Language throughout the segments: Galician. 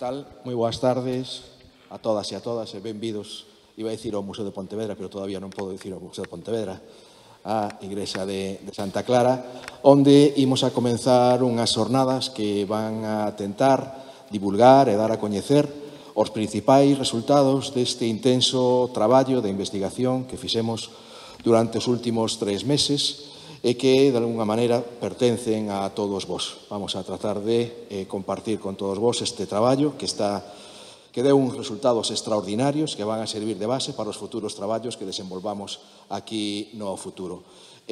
tal? Moi boas tardes a todas e a todas e benvidos, iba a dicir ao Museo de Pontevedra, pero todavía non podo dicir ao Museo de Pontevedra, a Igrexa de Santa Clara, onde imos a comenzar unhas jornadas que van a tentar divulgar e dar a coñecer os principais resultados deste intenso traballo de investigación que fixemos durante os últimos 3 meses e que, de alguna maneira, pertencen a todos vós. Vamos a tratar de compartir con todos vós este traballo que deu uns resultados extraordinarios que van a servir de base para os futuros traballos que desenvolvamos aquí no futuro.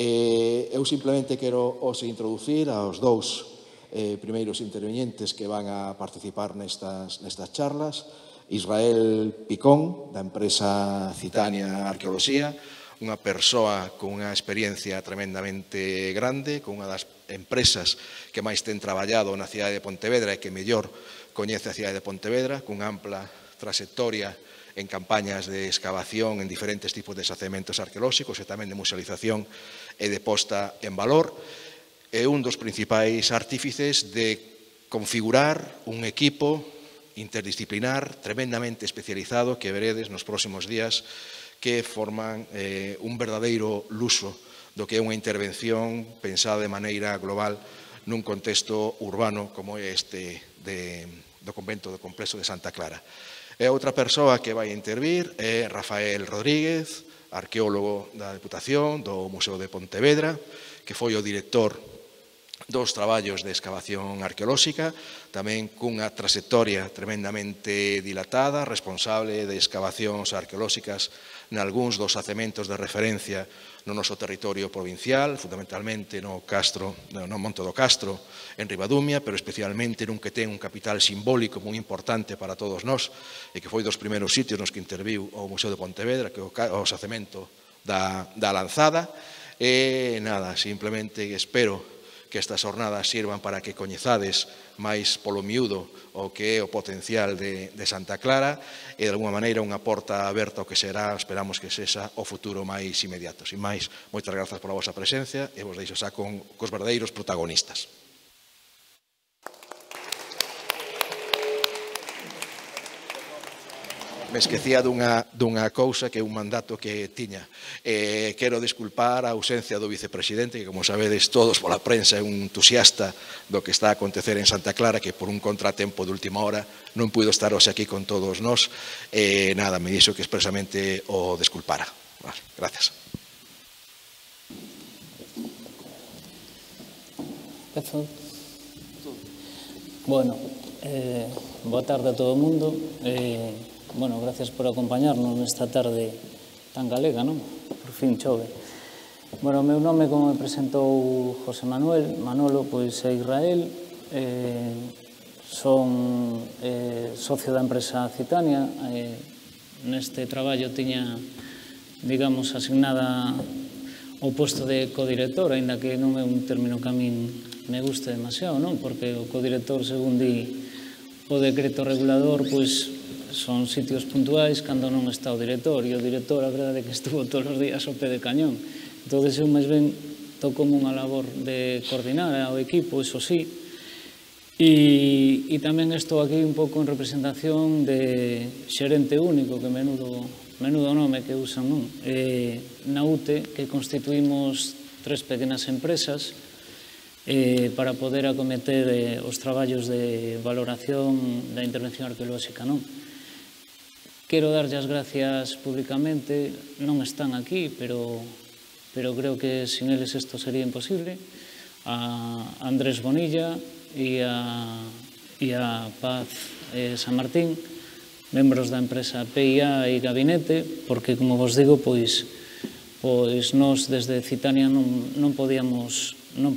Eu simplemente quero os introducir aos dous primeiros intervenientes que van a participar nestas charlas. Israel Picón, da empresa Citania Arqueoloxía, unha persoa con unha experiencia tremendamente grande, con unha das empresas que máis ten traballado na cidade de Pontevedra e que mellor coñece a cidade de Pontevedra, con ampla trayectoria en campañas de excavación en diferentes tipos de xacementos arqueolóxicos e tamén de musealización e de posta en valor. É un dos principais artífices de configurar un equipo interdisciplinar tremendamente especializado que veredes nos próximos días que forman un verdadeiro luso do que é unha intervención pensada de maneira global nun contexto urbano como é este do convento do complexo de Santa Clara. E outra persoa que vai intervir é Rafael Rodríguez, arqueólogo da Deputación do Museo de Pontevedra, que foi o director dos traballos de excavación arqueolóxica, tamén cunha trayectoria tremendamente dilatada, responsable de excavacións arqueolóxicas nalgúns dos xacementos de referencia no noso territorio provincial, fundamentalmente no Monte do Castro, en Ribadumia, pero especialmente nun que ten un capital simbólico moi importante para todos nós e que foi dos primeiros sitios nos que interviu o Museo de Pontevedra, que é o xacemento da Lanzada. E nada, simplemente espero que estas jornadas sirvan para que coñezades máis polo miúdo o que é o potencial de Santa Clara e, de alguma maneira, unha porta aberta ao que será, esperamos que sexa, o futuro máis inmediato. Sin máis, moitas grazas pola vosa presencia e vos deixo xa cos verdadeiros protagonistas. Me esquecía dunha cousa que é un mandato que tiña. Quero disculpar a ausencia do vicepresidente, que, como sabedes todos pola prensa, é un entusiasta do que está a acontecer en Santa Clara, que por un contratempo de última hora non puido estar hoxe aquí con todos nós. Nada, me dixo que expresamente o disculpara. Gracias. Bueno, boa tarde a todo o mundo. Bueno, gracias por acompañarnos nesta tarde tan galega, non? Por fin chove. Bueno, o meu nome, como me presentou José Manuel, Manolo, pois é Israel. Son socio da empresa Citania. Neste traballo tiña, digamos, asignada o posto de codirector, aínda que non é un término que a min me guste demasiado, non? Porque o codirector, según di o decreto regulador, pois son sitios puntuais cando non está o director, e o director, a verdade é que estuvo todos os días ao pé de cañón. Entón, eu máis ben toco unha labor de coordinar ao equipo, iso sí, e tamén estou aquí un pouco en representación de xerente único, que menudo nome que usan, non? Na UTE, que constituímos 3 pequenas empresas para poder acometer os traballos de valoración da intervención arqueolóxica, non? Quero darlle as gracias públicamente, non están aquí, pero creo que sin eles isto sería imposible, a Andrés Bonilla e a Paz San Martín, membros da empresa PIA e Gabinete, porque, como vos digo, pois nós desde Citania non podíamos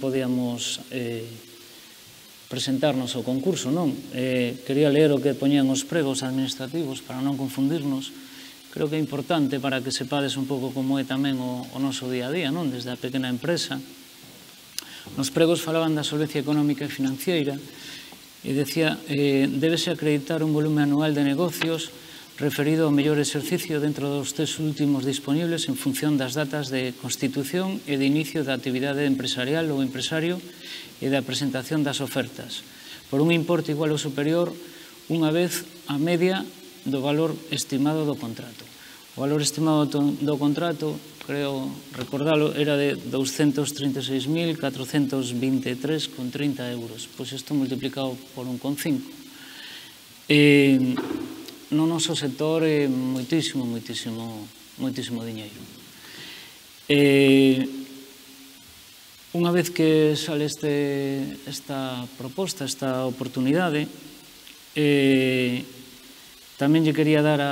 presentarnos ao concurso, non? Quería ler o que poñían os pregos administrativos para non confundirnos. Creo que é importante para que sepades un pouco como é tamén o noso día a día, non? Desde a pequena empresa. Nos pregos falaban da solvencia económica e financiera e decía, débese acreditar un volume anual de negocios referido ao mellor exercicio dentro dos 3 últimos disponibles en función das datas de constitución e de inicio da actividade empresarial ou empresario e da presentación das ofertas, por un importe igual ou superior unha vez a media do valor estimado do contrato. O valor estimado do contrato, creo recordalo, era de 236.423,30 euros. Pois isto multiplicado por 1,5. No noso sector é moitísimo diñeiro. Unha vez que sale esta proposta, esta oportunidade, tamén lle quería dar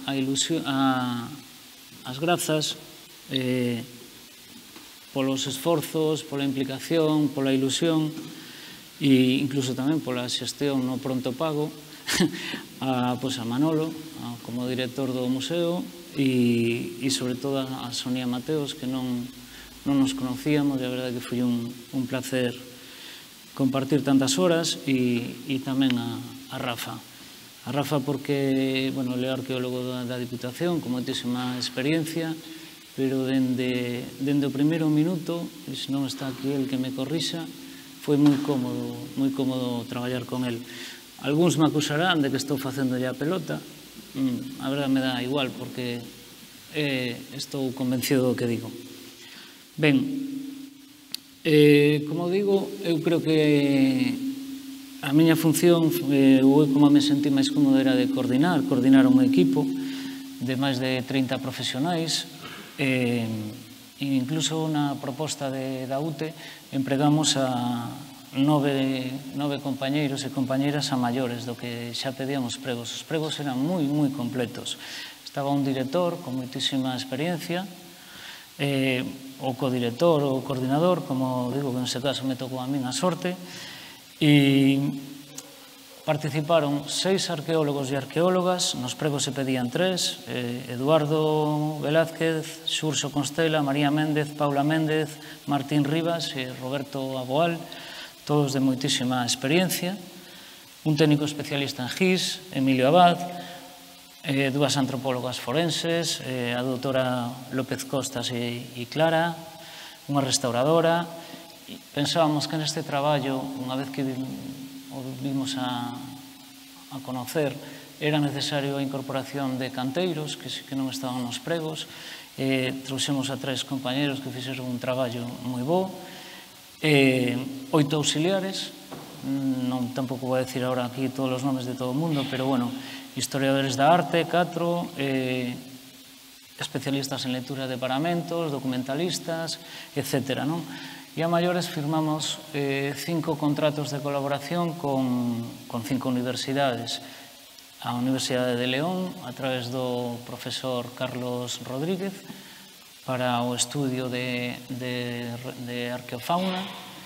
as grazas polos esforzos, pola implicación, pola ilusión e incluso tamén pola xestión no pronto pago a Manolo como director do museo e sobre todo a Sonia Mateos, que non nos conocíamos, e a verdade que foi un placer compartir tantas horas, e tamén a Rafa. A Rafa porque, bueno, ele é arqueólogo da Diputación, con moitísima experiencia, pero dende o primeiro minuto, e se non está aquí el que me corrixa, foi moi cómodo traballar con el. Algúns me acusarán de que estou facendo a pelota, a verdade me dá igual, porque estou convencido do que digo. Ben, como digo, eu creo que a miña función, ou como me sentí máis cómodo, era de coordinar un equipo de máis de 30 profesionais, e incluso na proposta da UTE empregamos a 9 compañeiros e compañeiras a maiores do que xa pedíamos pregos. Os pregos eran moi completos. Estaba un director con moitísima experiencia, o codirector ou coordinador, como digo, que neste caso me tocou a min a sorte, e participaron 6 arqueólogos e arqueólogas, nos pregos se pedían 3, Eduardo Velázquez, Xurxo Constela, María Méndez, Paula Méndez, Martín Rivas e Roberto Aboal, todos de moitísima experiencia, un técnico especialista en GIS, Emilio Abad, 2 antropólogas forenses, a doutora López Costas e Clara, unha restauradora. Pensábamos que neste traballo, unha vez que o vimos a conocer, era necesario a incorporación de canteiros, que non estaban nos pregos. Trouxemos a 3 compañeros que fixeron un traballo moi bo, 8 auxiliares, tampouco vou decir agora aquí todos os nomes de todo o mundo, pero bueno, historiadores da arte, 4, especialistas en lectura de paramentos, documentalistas, etc. E a maiores firmamos 5 contratos de colaboración con 5 universidades. A Universidade de León, a través do profesor Carlos Rodríguez, para o estudio de arqueofauna,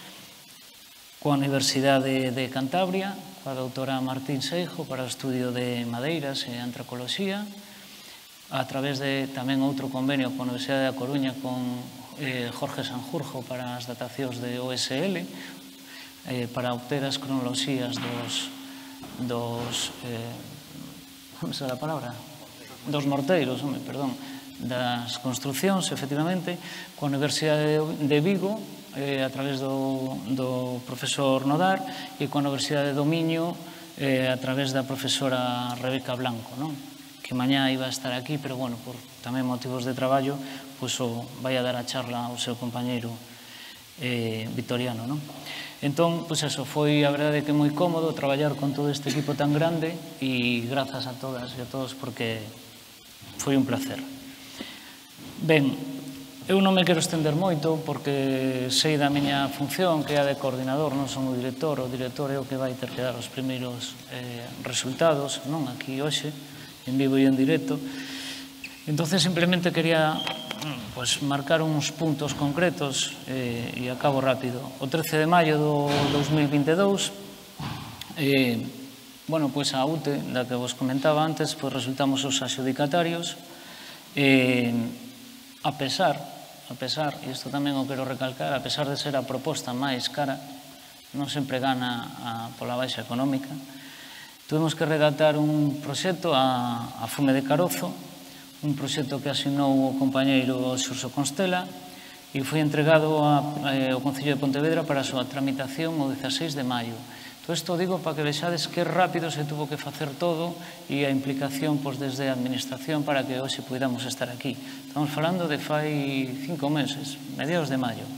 coa Universidade de Cantabria, coa doutora Martín Seijo, para o estudio de madeiras e antropoloxía, a través de tamén outro convenio coa Universidade da Coruña con Jorge Sanjurjo para as datacións de OSL, para obter as cronoloxías dos morteiros, das construcións, efectivamente, coa Universidade de Vigo, a través do profesor Nodar, e coa Universidade do Miño, a través da profesora Rebeca Blanco, que mañá iba a estar aquí, pero, bueno, por tamén motivos de traballo, vai a dar a charla ao seu compañeiro Vitoriano. Entón, foi a verdade que moi cómodo traballar con todo este equipo tan grande, e grazas a todas e a todos, porque foi un placer. Ben, eu non me quero estender moito, porque sei da miña función, que é a de coordinador, non son o director é o que vai ter que dar os primeiros resultados, non aquí hoxe, en vivo e en directo. Entón, simplemente quería marcar uns puntos concretos, e acabo rápido. O 13 de maio do 2022, a UTE, da que vos comentaba antes, resultamos os adxudicatarios. A pesar, e isto tamén o quero recalcar, a pesar de ser a proposta máis cara, non sempre gana pola baixa económica, tuvemos que redactar un proxecto a fume de carozo, un proxecto que asinou o compañeiro Xurxo Constela, e foi entregado ao Concello de Pontevedra para a súa tramitación o 16 de maio. Todo isto digo para que vexades que rápido se tuvo que facer todo e a implicación desde a administración para que hoxe podamos estar aquí. Estamos falando de fai 5 meses, mediados de maio.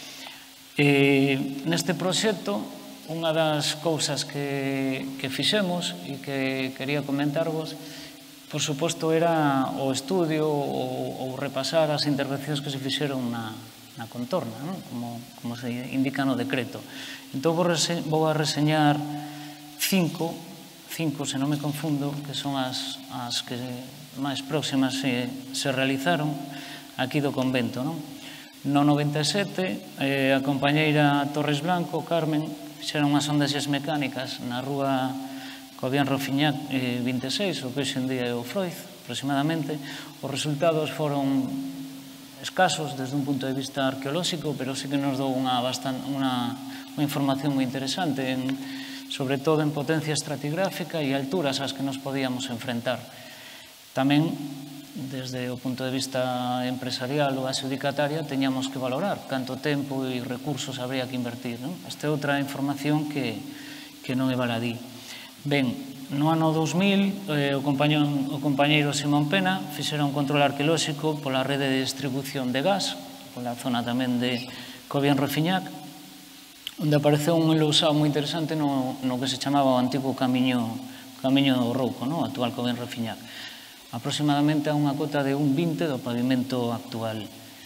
Neste proxecto, unha das cousas que fixemos e que quería comentarvos, por suposto, era o estudio ou repasar as intervencións que se fixeron na contorna, como se indica no decreto. Entón, vou a reseñar 5, se non me confundo, que son as que máis próximas se realizaron aquí do convento. No 97, a compañeira Torres Blanco, Carmen, fixeron unhas sondaxes mecánicas na rúa Cobián Rofiñac 26, o que hoxe en día é o Froiz, aproximadamente. Os resultados foron escasos desde un punto de vista arqueolóxico, pero sí que nos dou unha información moi interesante, sobre todo en potencia estratigráfica e alturas ás que nos podíamos enfrentar. Tamén, desde o punto de vista empresarial ou adxudicataria, teñamos que valorar canto tempo e recursos habría que invertir. Esta é outra información que non é baladí. Ben, no ano 2000, o compañeiro Simón Pena fixera un control arqueolóxico pola rede de distribución de gas, pola zona tamén de Cobián Rofiñac, onde apareceu un enlousado moi interesante no que se chamaba o antigo Camiño do Rouco, o actual Cobián Rofiñac, aproximadamente a unha cota de 1,20 do pavimento actual.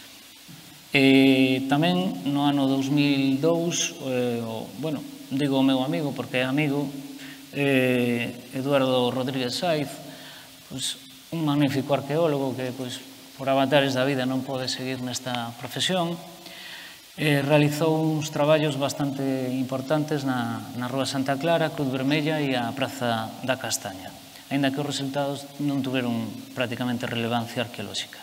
Tamén no ano 2002, digo o meu amigo porque é amigo, Eduardo Rodríguez Saiz, un magnífico arqueólogo que por avatares da vida non pode seguir nesta profesión, realizou uns traballos bastante importantes na Rúa Santa Clara, Cruz Vermella e a Praza da Castaña, aínda que os resultados non tuveron prácticamente relevancia arqueolóxica.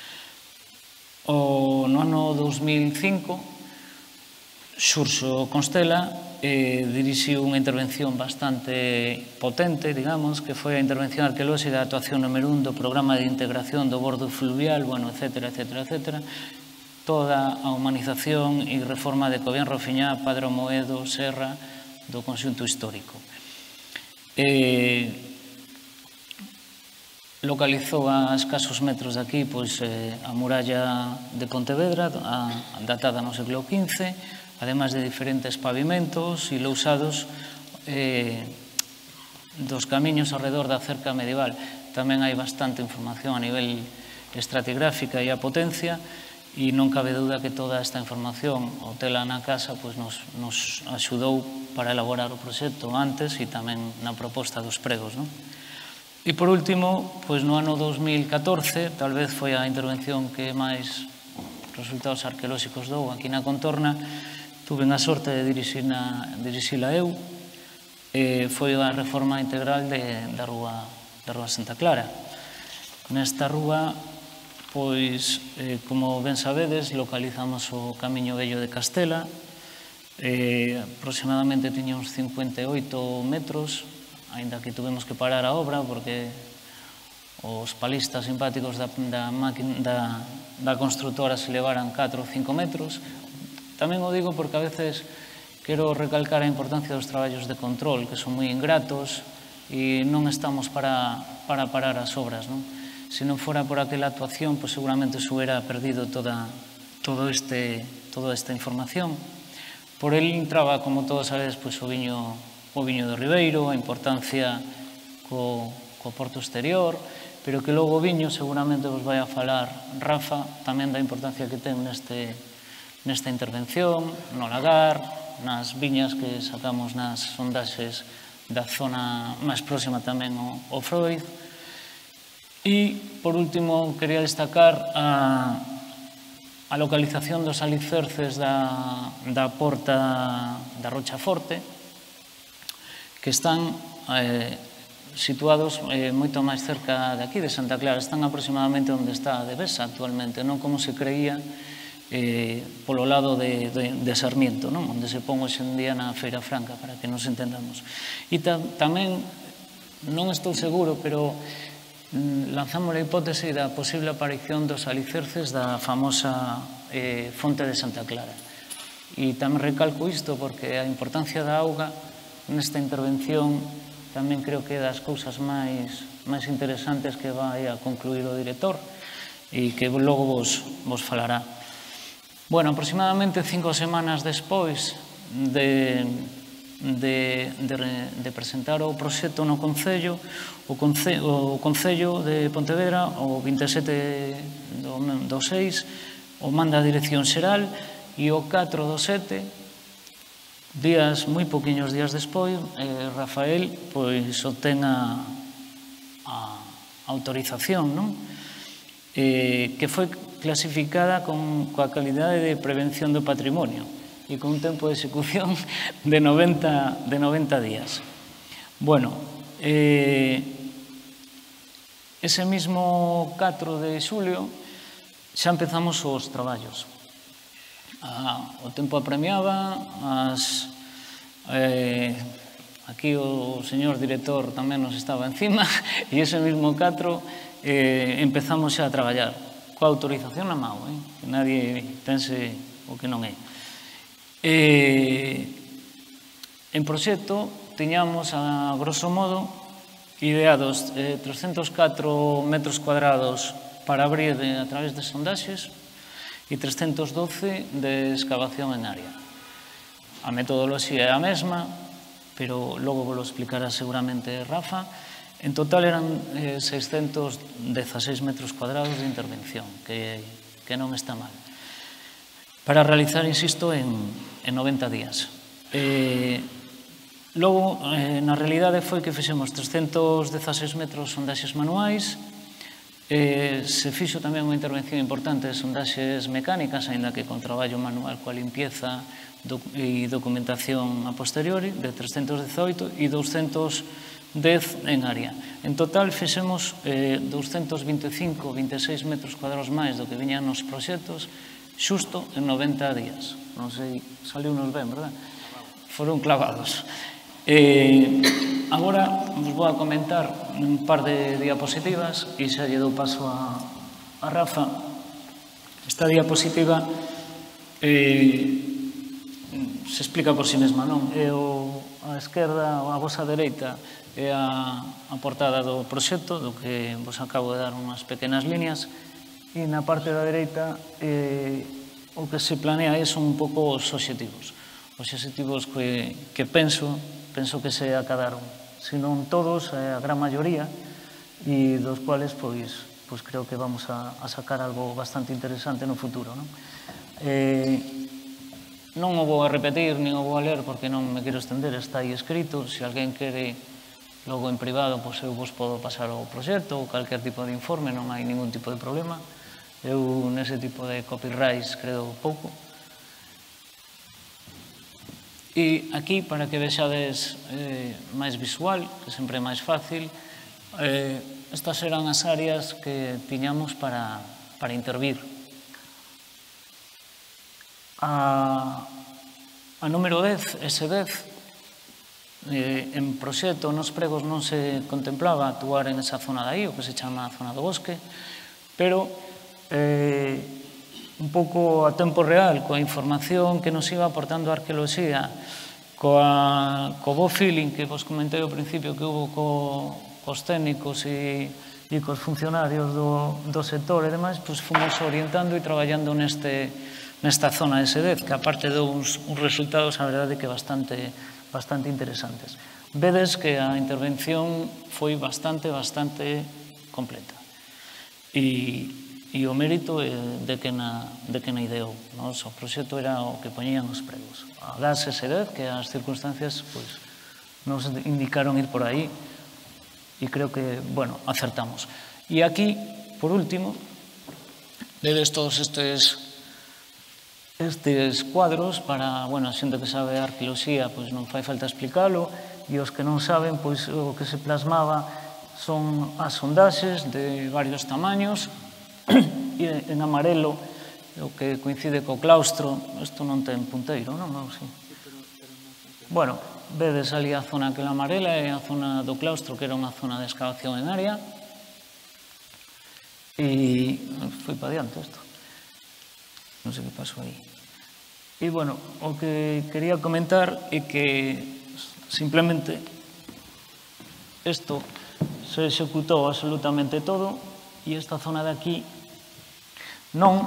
No ano 2005, Xurxo Constela dirixiu unha intervención bastante potente, digamos, que foi a intervención arqueolóxica da actuación número 1 do programa de integración do bordo fluvial, etcétera, toda a humanización e reforma de Cobián Rofiñac, Padre Moedo, Serra, do conxunto histórico. Localizou a escasos metros de aquí a muralla de Pontevedra, datada no século XV, ademais de diferentes pavimentos e lousados dos camiños ao redor da cerca medieval. Tamén hai bastante información a nivel estratigráfica e a potencia, e non cabe dúda que toda esta información, o tela na casa, nos axudou para elaborar o proxecto antes e tamén na proposta dos pregos. E por último, no ano 2014, tal vez foi a intervención que máis resultados arqueolóxicos dou aquí na contorna, tuve a sorte de dirixila eu, foi a reforma integral da Rúa Santa Clara. Nesta rúa, como ben sabedes, localizamos o Camiño Vello de Castela, aproximadamente tiña uns 58 metros, aínda que tuvemos que parar a obra porque os palistas simpáticos da constructora se levaran 4 ou 5 metros. Tamén o digo porque a veces quero recalcar a importancia dos traballos de control, que son moi ingratos e non estamos para parar as obras. Se non fora por aquela actuación, seguramente se hubiera perdido toda esta información. Por el entraba, como todos sabedes, o viño do Ribeiro, a importancia co porto exterior, pero que logo o viño seguramente vos vai a falar Rafa tamén da importancia que ten nesta intervención, no lagar, nas viñas que sacamos nas sondaxes da zona máis próxima tamén ao Froiz. E, por último, quería destacar a localización dos alicerces da porta da Rocha Forte, que están situados moito máis cerca de aquí, de Santa Clara. Están aproximadamente onde está a Devesa actualmente, non como se creía polo lado de Sarmiento, onde se pon hoxe en día na Feira Franca, para que nos entendamos. E tamén, non estou seguro, pero lanzamos a hipótese da posible aparición dos alicerces da famosa fonte de Santa Clara. E tamén recalco isto porque a importancia da auga nesta intervención tamén creo que é das cousas máis interesantes que vai a concluir o director e que logo vos falará. Bueno, aproximadamente 5 semanas despois de presentar o proxecto no Concello, o Concello de Pontevedra, o 27 do 6, o manda a Dirección Xeral e o 4 do 7, moi poquinhos días despois, Rafael obtén a autorización, non? Que foi clasificada coa calidade de prevención do patrimonio e con un tempo de execución de 90 días. Bueno, ese mismo 4 de xulio xa empezamos os traballos. O tempo apremiaba, aquí o señor director tamén nos estaba encima, e ese mismo 4 empezamos xa a traballar, coa autorización na mão, que nadie pense o que non é. En proxecto tiñamos, a grosso modo, ideados 304 metros cuadrados para abrir a través de sondaxes e 312 de excavación en área. A metodoloxía é a mesma, pero logo vos lo explicará seguramente Rafa. En total eran 616 metros cuadrados de intervención, que non está mal. Para realizar, insisto, en 90 días. Logo, na realidade, foi que fixemos 316 metros sondaxes manuais, se fixo tamén unha intervención importante de sondaxes mecánicas, aínda que con traballo manual coa limpieza e documentación a posteriori, de 318 e 210 en área. En total fixemos 225-26 metros cuadrados máis do que viñan nos proxectos, xusto en 90 días. Non sei, saliu-nos ben, verdad? Foron clavados. Agora vos vou a comentar un par de diapositivas e xa lle dou paso a Rafa. Esta diapositiva se explica por si mesma, non? A esquerda ou a vosa dereita é a portada do proxecto, do que vos acabo de dar unhas pequenas líneas, e na parte da dereita o que se planea son un pouco os obxectivos. Os obxectivos que penso que se acadaron, se non todos, a gran maioría, e dos cuales pois creo que vamos a sacar algo bastante interesante no futuro, non? Non o vou a repetir, nin o vou a ler, porque non me quero estender, está aí escrito. Se alguén quere logo en privado, pois eu vos podo pasar o proxecto ou calquer tipo de informe, non hai ningún tipo de problema. Eu nese tipo de copyrights creo pouco. E aquí, para que vexades máis visual, que sempre é máis fácil, estas eran as áreas que tiñamos para intervir. A número 10, ese 10, en proxecto, nos pregos non se contemplaba actuar en esa zona de aí, o que se chama a zona do bosque, pero un pouco a tempo real, coa información que nos iba aportando a arqueoloxía, co bo feeling que vos comentei ao principio que hubo cos técnicos e cos funcionarios do sector e demais, pois fomos orientando e traballando nesta zona de SEDEZ, que aparte deu uns resultados, a verdade, que bastante interesantes. Vedes que a intervención foi bastante completa. E o mérito é de que na ideou. O proxecto era o que poñían os pregos. A gas e SEDEZ, que as circunstancias nos indicaron ir por aí, e creo que, bueno, acertamos. E aquí, por último, vedes todos estes cuadros para, bueno, a xente que sabe arqueoloxía, pois non fai falta explicalo, e os que non saben, pois o que se plasmaba son as sondaxes de varios tamaños, e en amarelo, o que coincide co claustro, isto non ten punteiro, non? Bueno, vedes ali a zona que é amarela e a zona do claustro, que era unha zona de excavación en área, e foi para diante isto. Non sei que pasou aí. E, bueno, o que quería comentar é que simplemente isto se executou absolutamente todo e esta zona de aquí non,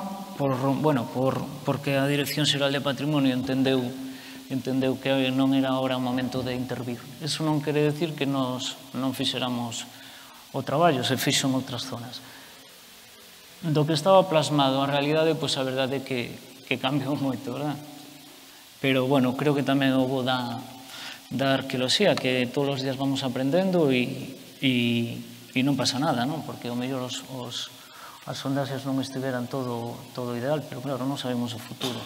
porque a Dirección Xeral de Patrimonio entendeu que non era ahora o momento de intervir. Eso non quere decir que nos non fixéramos o traballo, se fixo en outras zonas. Do que estaba plasmado a realidade, pois a verdade é que cambiou moito, verdad? Pero, bueno, creo que tamén o bo da arqueoloxía, que todos os días vamos aprendendo e non pasa nada, non? Porque ao mellor as sondaxes non estiveran todo ideal, pero claro, non sabemos o futuro.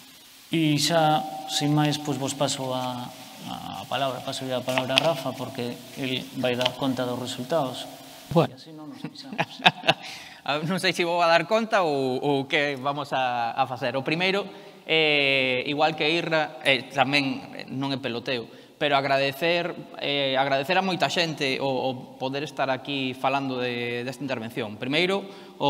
E xa, sin máis, pois vos paso a palabra a Rafa, porque el vai dar conta dos resultados. Bueno. E así non nos fixamos. Non sei se vou a dar conta ou que vamos a facer. O primeiro, igual que Irra, tamén non é peloteo, pero agradecer a moita xente o poder estar aquí falando desta intervención. Primeiro,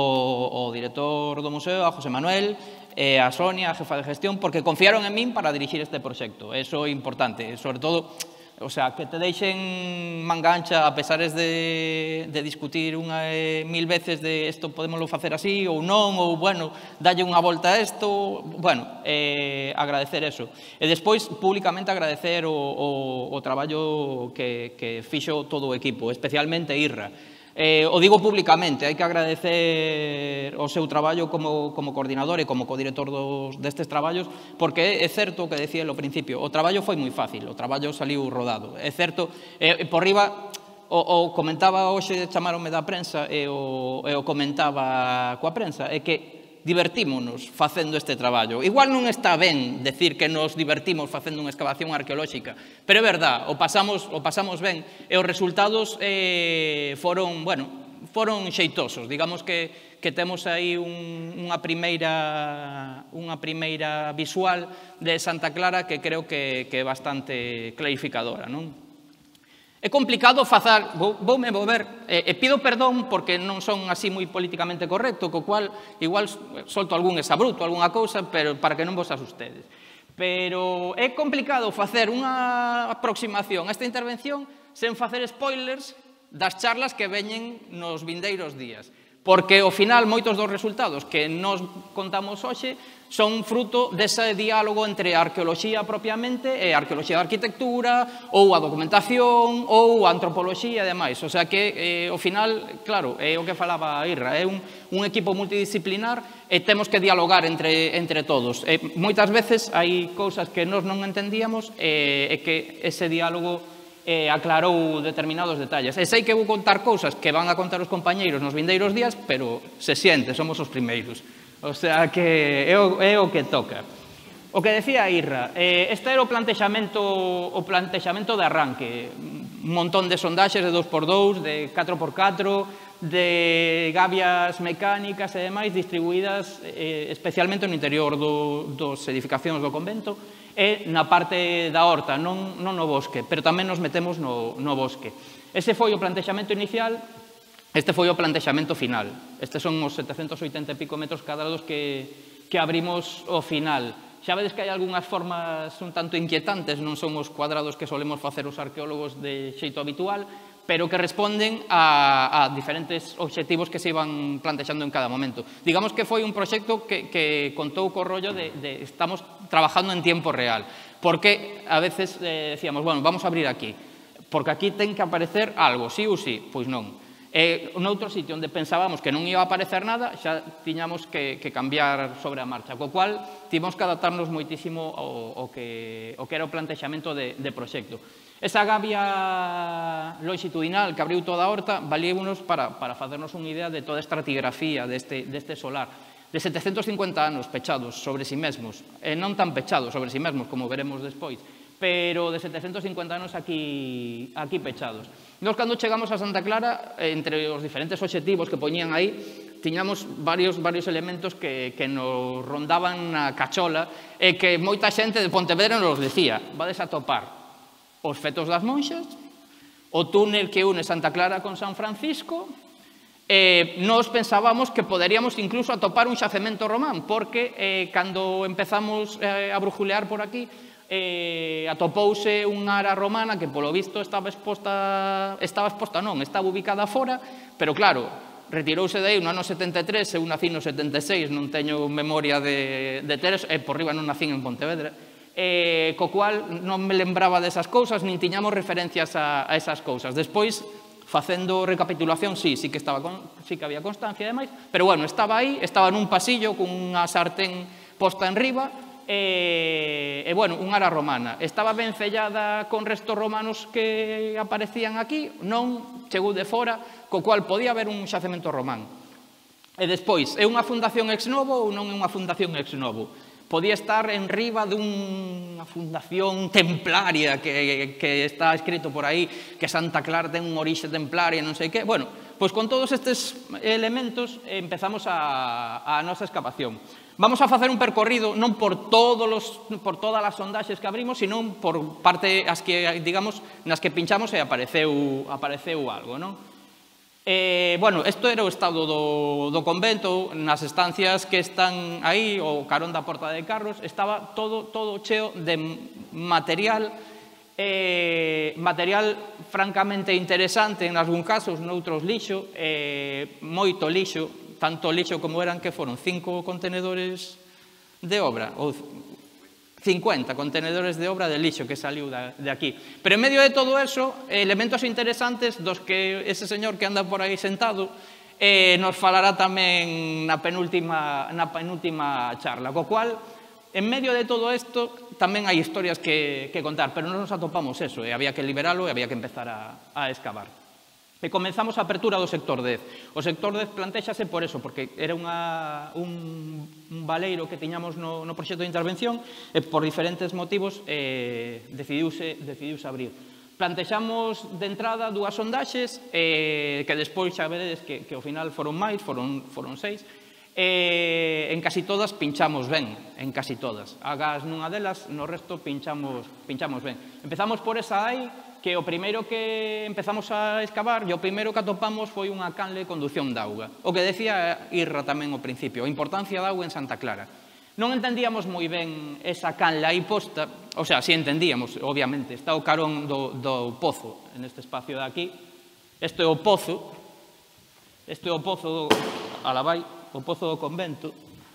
o director do museo, a José Manuel, a Sonia, a jefa de gestión, porque confiaron en min para dirixir este proxecto. Eso é importante, sobre todo, o sea, que te deixen manga ancha a pesares de discutir mil veces de isto podémoslo facer así ou non, ou, bueno, dalle unha volta a isto, bueno, agradecer eso. E despois, públicamente, agradecer o traballo que fixo todo o equipo, especialmente Irra. O digo públicamente, hai que agradecer o seu traballo como coordinador e como codirector destes traballos, porque é certo o que decía ao principio, o traballo foi moi fácil, o traballo saliu rodado. É certo, por riba, o comentaba hoxe, chamaronme da prensa, e o comentaba coa prensa, é que divertímonos facendo este traballo. Igual non está ben decir que nos divertimos facendo unha excavación arqueolóxica, pero é verdad, o pasamos ben, e os resultados foron xeitosos. Digamos que temos aí unha primeira visual de Santa Clara que creo que é bastante clarificadora, non? É complicado facer, voume mover, e pido perdón porque non son así moi políticamente correcto, co cual igual solto algún exabruto, algunha cousa, pero para que non vos asustedes. Pero é complicado facer unha aproximación a esta intervención sen facer spoilers das charlas que veñen nos vindeiros días. Porque, ao final, moitos dos resultados que nos contamos hoxe son fruto dese diálogo entre a arqueoloxía propiamente e a arqueoloxía da arquitectura, ou a documentación, ou a antropoloxía e demais. O sea que, ao final, claro, é o que falaba Irra, é un equipo multidisciplinar e temos que dialogar entre todos. Moitas veces hai cousas que nós non entendíamos e que ese diálogo aclarou determinados detalles. E sei que vou contar cousas que van a contar os compañeiros nos vindeiros días, pero se siente, somos os primeiros. O sea que é o que toca. O que decía Irra, este era o plantexamento de arranque. Un montón de sondaxes de 2x2, de 4x4, de gabias mecánicas e demais distribuídas especialmente no interior dos edificacións do convento e na parte da horta, non no bosque, pero tamén nos metemos no bosque. Ese foi o plantexamento inicial, este foi o plantexamento final. Estes son os 780 e pico metros cadrados que abrimos ao final. Xa vedes que hai algunhas formas un tanto inquietantes, non son os cuadrados que solemos facer os arqueólogos de xeito habitual, pero que responden a diferentes obxectivos que se iban plantexando en cada momento. Digamos que foi un proxecto que contou co rollo de estamos trabajando en tiempo real, porque a veces decíamos, bueno, vamos a abrir aquí, porque aquí ten que aparecer algo, sí ou sí, pois non. Noutro sitio onde pensábamos que non iba a aparecer nada, xa tiñamos que cambiar sobre a marcha, co cual tivemos que adaptarnos moitísimo ao que era o plantexamento de proxecto. Esa gavia longitudinal que abriu toda a horta valíunos para facernos unha idea de toda a estratigrafía deste solar, de 750 anos pechados sobre si mesmos, e non tan pechados sobre si mesmos como veremos despois, pero de 750 anos aquí pechados. Nós, cando chegamos a Santa Clara, entre os diferentes obxectivos que poñían aí, tiñamos varios elementos que nos rondaban na cachola e que moita xente de Pontevedra nos decía, vades a topar os fetos das monxas, o túnel que une Santa Clara con San Francisco, e nós pensábamos que poderíamos incluso atopar un xacemento román, porque cando empezamos a brujulear por aquí, atopouse unha área romana que, polo visto, estaba ubicada fora, pero claro, retirouse de aí no ano 73, eu nací no 76, non teño memoria de ter eso, e por riba non nacín en Pontevedra, co cual non me lembraba desas cousas, nin tiñamos referencias a esas cousas. Despois, facendo recapitulación, sí que había constancia e demais, pero bueno, estaba aí, estaba nun pasillo cunha sartén posta en riba, e, bueno, unha área romana. Estaba ben sellada con restos romanos que aparecían aquí, non chegou de fora, co cual podía haber un xacemento román. E despois, é unha fundación ex novo ou non é unha fundación ex novo? Podía estar en riba dunha fundación templaria que está escrito por aí, que Santa Clara ten unha orixe templaria, non sei que. Bueno, pois con todos estes elementos empezamos a nosa excavación. Vamos a facer un percorrido non por todas as sondaxes que abrimos, sino por parte as que, digamos, nas que pinchamos e apareceu algo, non? Bueno, isto era o estado do convento, nas estancias que están aí, o carón da Porta de Carros, estaba todo cheo de material francamente interesante en algún casos, noutros lixo, moito lixo, tanto lixo como eran que foron 5 contenedores de obra, ou 50 contenedores de obra de lixo que saliu de aquí. Pero en medio de todo eso, elementos interesantes dos que ese señor que anda por aí sentado nos falará tamén na penúltima charla, co cual, en medio de todo isto, tamén hai historias que contar, pero non nos atopamos eso, e había que liberalo e había que empezar a excavar. E comenzamos a apertura do sector 10. O sector 10 plantéxase por eso, porque era un baleiro que tiñamos no proxecto de intervención e por diferentes motivos decidiuse abrir. Plantexamos de entrada 2 sondaxes que despois xa veredes que ao final foron máis, foron 6. En casi todas pinchamos ben, en casi todas. Agás nunha delas, no resto pinchamos ben. Empezamos por esa aí, que o primeiro que empezamos a excavar e o primeiro que atopamos foi unha canle de conducción de auga. O que decía Irra tamén ao principio, a importancia da auga en Santa Clara. Non entendíamos moi ben esa canle aí posta, o sea, si entendíamos, obviamente, está o carón do pozo, neste espacio de aquí. Este é o pozo alabai, o pozo do convento.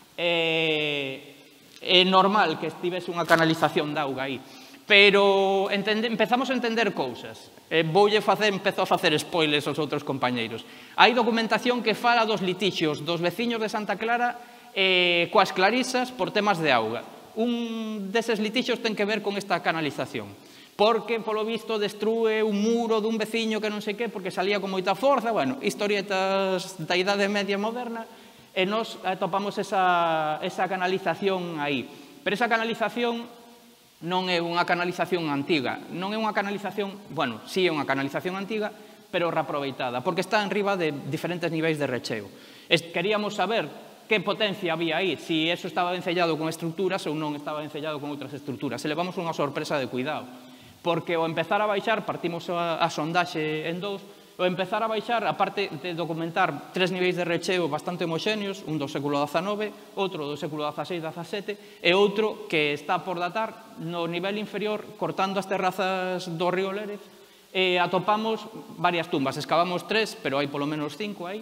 É normal que estivese unha canalización de auga aí. Pero empezamos a entender cousas. Empezo a facer spoilers aos outros compañeiros. Hai documentación que fala dos litixios dos veciños de Santa Clara coas clarisas por temas de auga. Un deses litixios ten que ver con esta canalización. Porque, polo visto, destrúe un muro dun veciño que non sei que, porque salía con moita forza. Bueno, historietas da Idade Media moderna, e nos atopamos esa canalización aí. Pero esa canalización non é unha canalización antiga, non é unha canalización, bueno, sí é unha canalización antiga, pero reaproveitada, porque está en riba de diferentes niveis de recheo. Queríamos saber que potencia había aí, se eso estaba vencellado con estruturas ou non estaba vencellado con outras estruturas. Se levamos unha sorpresa de cuidado, porque ao empezar a baixar, partimos a sondaxe en 2, ao empezar a baixar, aparte de documentar 3 niveis de recheo bastante homoxéneos, un do século XIX, outro do século XVI-XVII, e outro que está por datar no nivel inferior, cortando as terrazas do río Lérez, atopamos varias tumbas. Excavamos 3, pero hai polo menos 5 aí,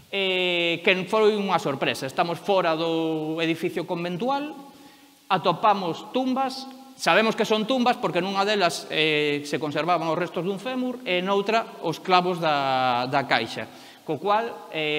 que foi unha sorpresa. Estamos fora do edificio conventual, atopamos tumbas. Sabemos que son tumbas porque nunha delas se conservaban os restos dun fémur e noutra os clavos da caixa. Co cual,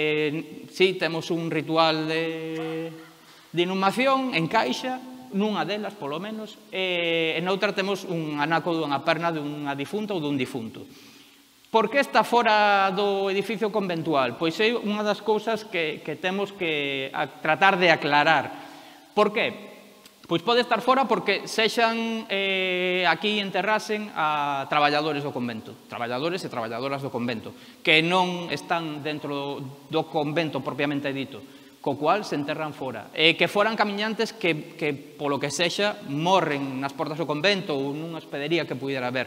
sí, temos un ritual de inhumación en caixa, nunha delas, polo menos, e noutra temos un anaco dunha perna dunha difunta ou dun difunto. Por que está fora do edificio conventual? Pois é unha das cousas que temos que tratar de aclarar. Por que? Pois pode estar fora porque sexan aquí enterrasen a traballadores do convento, traballadores e traballadoras do convento, que non están dentro do convento propiamente dito, co cual se enterran fora. Que foran camiñantes que polo que sexa, morren nas portas do convento ou nunha hospedería que pudera haber.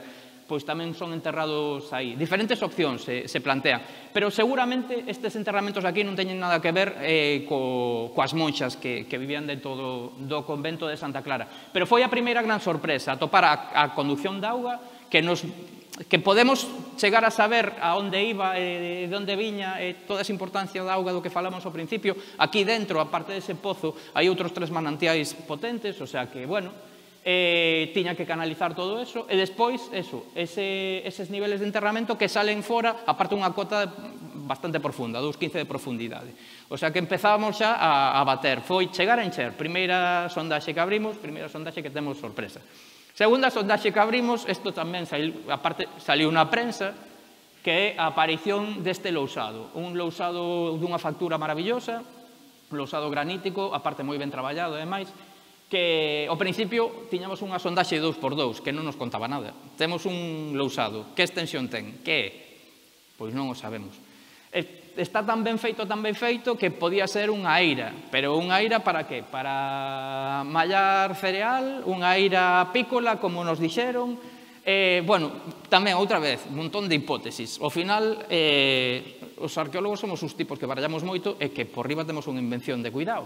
pois tamén son enterrados aí. Diferentes opcións se plantean, pero seguramente estes enterramentos aquí non teñen nada que ver coas monxas que vivían dentro do convento de Santa Clara. Pero foi a primeira gran sorpresa, atopar a conducción de auga que podemos chegar a saber a onde iba, de onde viña, toda esa importancia da auga do que falamos ao principio. Aquí dentro, aparte dese pozo, hai outros 3 manantiais potentes, o sea que, bueno, tiña que canalizar todo eso, e despois, eses niveles de enterramento que salen fora, aparte unha cota bastante profunda, 2,15 de profundidade. O sea que empezábamos xa a bater, foi chegar a encher, primeira sondaxe que abrimos, primeira sondaxe que temos sorpresa. Segunda sondaxe que abrimos, isto tamén saliu na prensa, que é a aparición deste lousado. Un lousado dunha factura maravillosa, un lousado granítico, aparte moi ben traballado, ademais, que ao principio tiñamos unha sondaxe 2x2, que non nos contaba nada. Temos un lousado, que extensión ten? Que é? Pois non o sabemos. Está tan ben feito, que podía ser unha eira. Pero unha eira para que? Para mallar cereal, unha eira apícola, como nos dixeron. Bueno, tamén, outra vez, un montón de hipótesis. Ao final, os arqueólogos somos uns tipos que barallamos moito e que por riba temos unha invención de cuidado.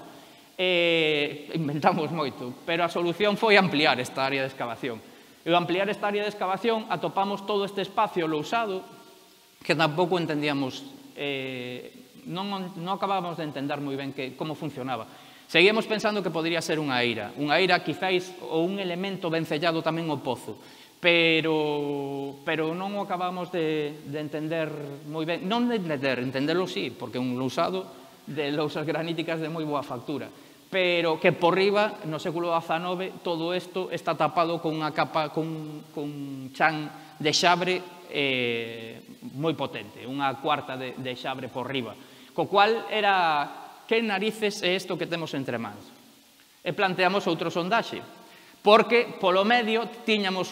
Inventamos moito, pero a solución foi ampliar esta área de excavación. E ao ampliar esta área de excavación atopamos todo este espacio lousado que tampouco entendíamos, non acabábamos de entender moi ben como funcionaba. Seguíamos pensando que podría ser unha eira quizáis ou un elemento vencellado tamén ao pozo, pero non o acabamos de entender moi ben, non de entenderlo sí, porque é un lousado de lousas graníticas de moi boa factura, pero que por riba, no século XIX, todo isto está tapado con unha capa, con chan de xabre moi potente, unha cuarta de xabre por riba, co cual era que narices é isto que temos entre mans. E planteamos outro sondaxe, porque polo medio tiñamos,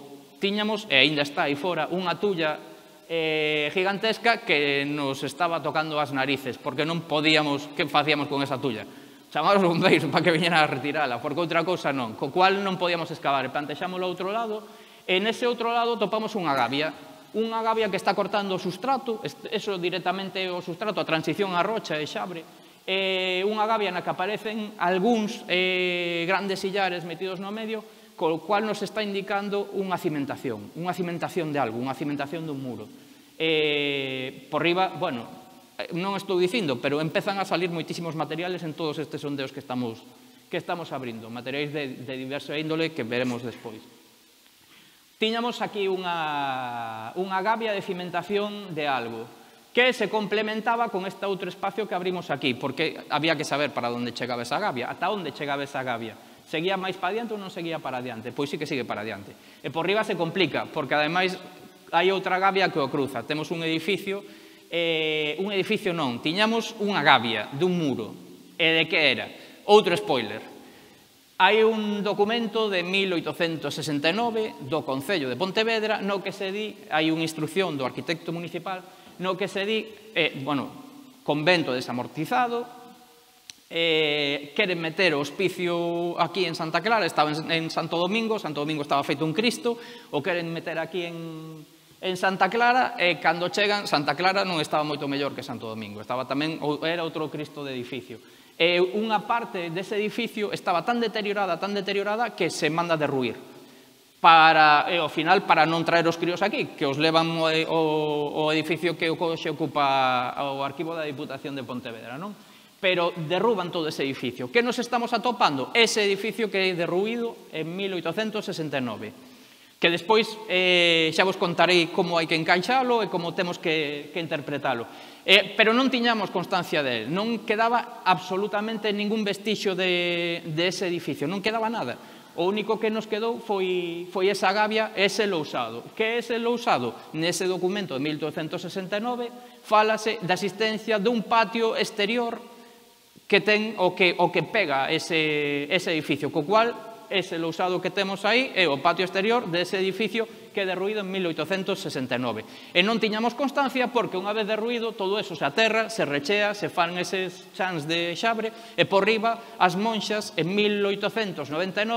e aínda está aí fora, unha tulla gigantesca que nos estaba tocando as narices, porque non podíamos, que facíamos con esa tulla? Chamar os bombeiros para que viñeran a retirala, porque outra cousa non, co cual non podíamos excavar, e plantexámoslo ao outro lado, e nese outro lado topamos unha gavia que está cortando o sustrato, eso directamente o sustrato, a transición a rocha e xabre, unha gavia na que aparecen algúns grandes sillares metidos no medio, co cual nos está indicando unha cimentación de algo, unha cimentación dun muro. Por riba, bueno, non estou dicindo, pero empezan a salir moitísimos materiales en todos estes sondeos que estamos abrindo, materiais de diversa índole que veremos despois. Tiñamos aquí unha gavia de cimentación de algo que se complementaba con este outro espacio que abrimos aquí, porque había que saber para onde chegaba esa gavia, ata onde chegaba esa gavia. Seguía máis para adiante ou non seguía para adiante? Pois sí que sigue para adiante. E por riba se complica, porque ademais hai outra gavia que o cruza. Temos un edificio non, tiñamos unha gavia dun muro. E de que era? Outro spoiler. Hai un documento de 1869 do Concello de Pontevedra no que se di, hai unha instrucción do arquitecto municipal no que se di, convento desamortizado, queren meter o hospicio aquí en Santa Clara, estaba en Santo Domingo estaba feito un Cristo, o queren meter aquí en Santa Clara, e cando chegan, Santa Clara non estaba moito mellor que Santo Domingo, estaba tamén, era outro Cristo de edificio. E unha parte dese edificio estaba tan deteriorada que se manda derruir. Ao final, para non traer os críos aquí, que os levan ao edificio que hoxe ocupa o arquivo da Diputación de Pontevedra, non? Pero derruban todo ese edificio. Que nos estamos atopando? Ese edificio que é derruído en 1869. Que despois xa vos contarei como hai que encaixalo e como temos que interpretalo. Pero non tiñamos constancia dele, non quedaba absolutamente ningún vestixio de ese edificio, non quedaba nada. O único que nos quedou foi esa gavia, ese lousado. Que é ese lousado? Nese documento de 1869 fálase da existencia dun patio exterior que ten o que pega ese edificio, co cual ese lousado que temos aí é o patio exterior dese edificio que é derruído en 1869. E non tiñamos constancia porque unha vez derruído todo eso se aterra, se rechea, se fan eses chans de xabre e por riba as monxas en 1899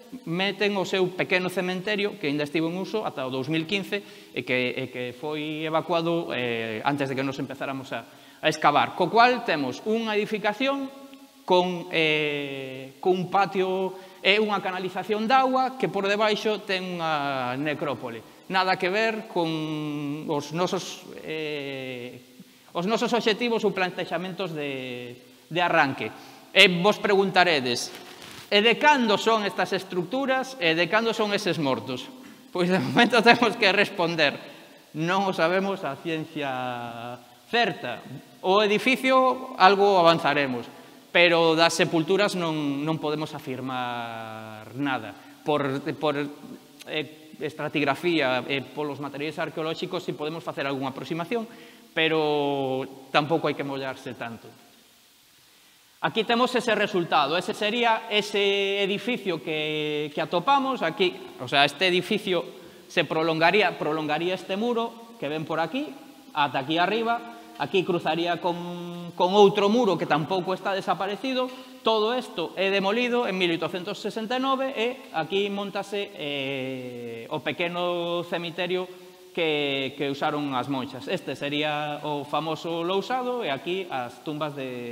meten o seu pequeno cementerio que ainda estivo en uso ata o 2015 e que foi evacuado antes de que nos empezáramos a excavar. Co cual temos unha edificación con un patio e unha canalización de agua que por debaixo ten unha necrópole. Nada que ver con os nosos obxectivos ou plantexamentos de arranque. E vos preguntaredes, e de cando son estas estructuras e de cando son eses mortos? Pois de momento temos que responder, non o sabemos a ciencia certa. O edificio algo avanzaremos, pero das sepulturas non podemos afirmar nada. Por estratigrafía e polos materiais arqueolóxicos si podemos facer algunha aproximación, pero tampouco hai que mollarse tanto. Aquí temos ese resultado, ese sería ese edificio que atopamos, aquí, o sea, este edificio se prolongaría este muro que ven por aquí, ata aquí arriba, aquí cruzaría con outro muro que tampouco está desaparecido, todo isto é demolido en 1869 e aquí montase o pequeno cemiterio que usaron as monxas. Este sería o famoso lousado e aquí as tumbas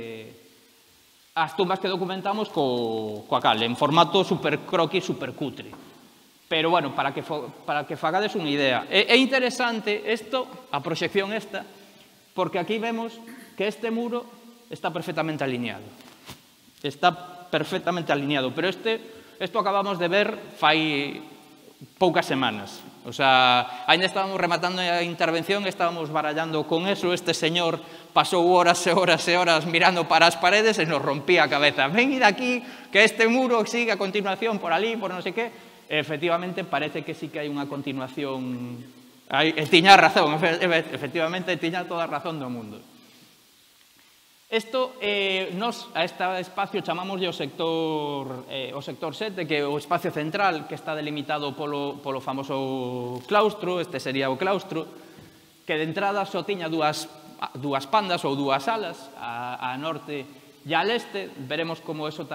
que documentamos coa cal, en formato super croquis, super cutre. Pero, bueno, para que fagades unha idea. É interesante isto, a proxección esta, porque aquí vemos que este muro está perfectamente alineado. Está perfectamente alineado, pero isto acabamos de ver fai poucas semanas. O sea, ainda estábamos rematando a intervención, estábamos barallando con eso, este señor pasou horas e horas e horas mirando para as paredes e nos rompía a cabeza. Ven de aquí, que este muro sigue a continuación por ali, por non sei que. Efectivamente, parece que sí que hai unha continuación. Tiña razón, efectivamente, tiña toda a razón do mundo. Isto, nos a este espacio chamámoslle o sector 7, que é o espacio central que está delimitado polo famoso claustro, este sería o claustro, que de entrada só tiña dúas pandas ou dúas salas, a norte e a leste. Veremos como esa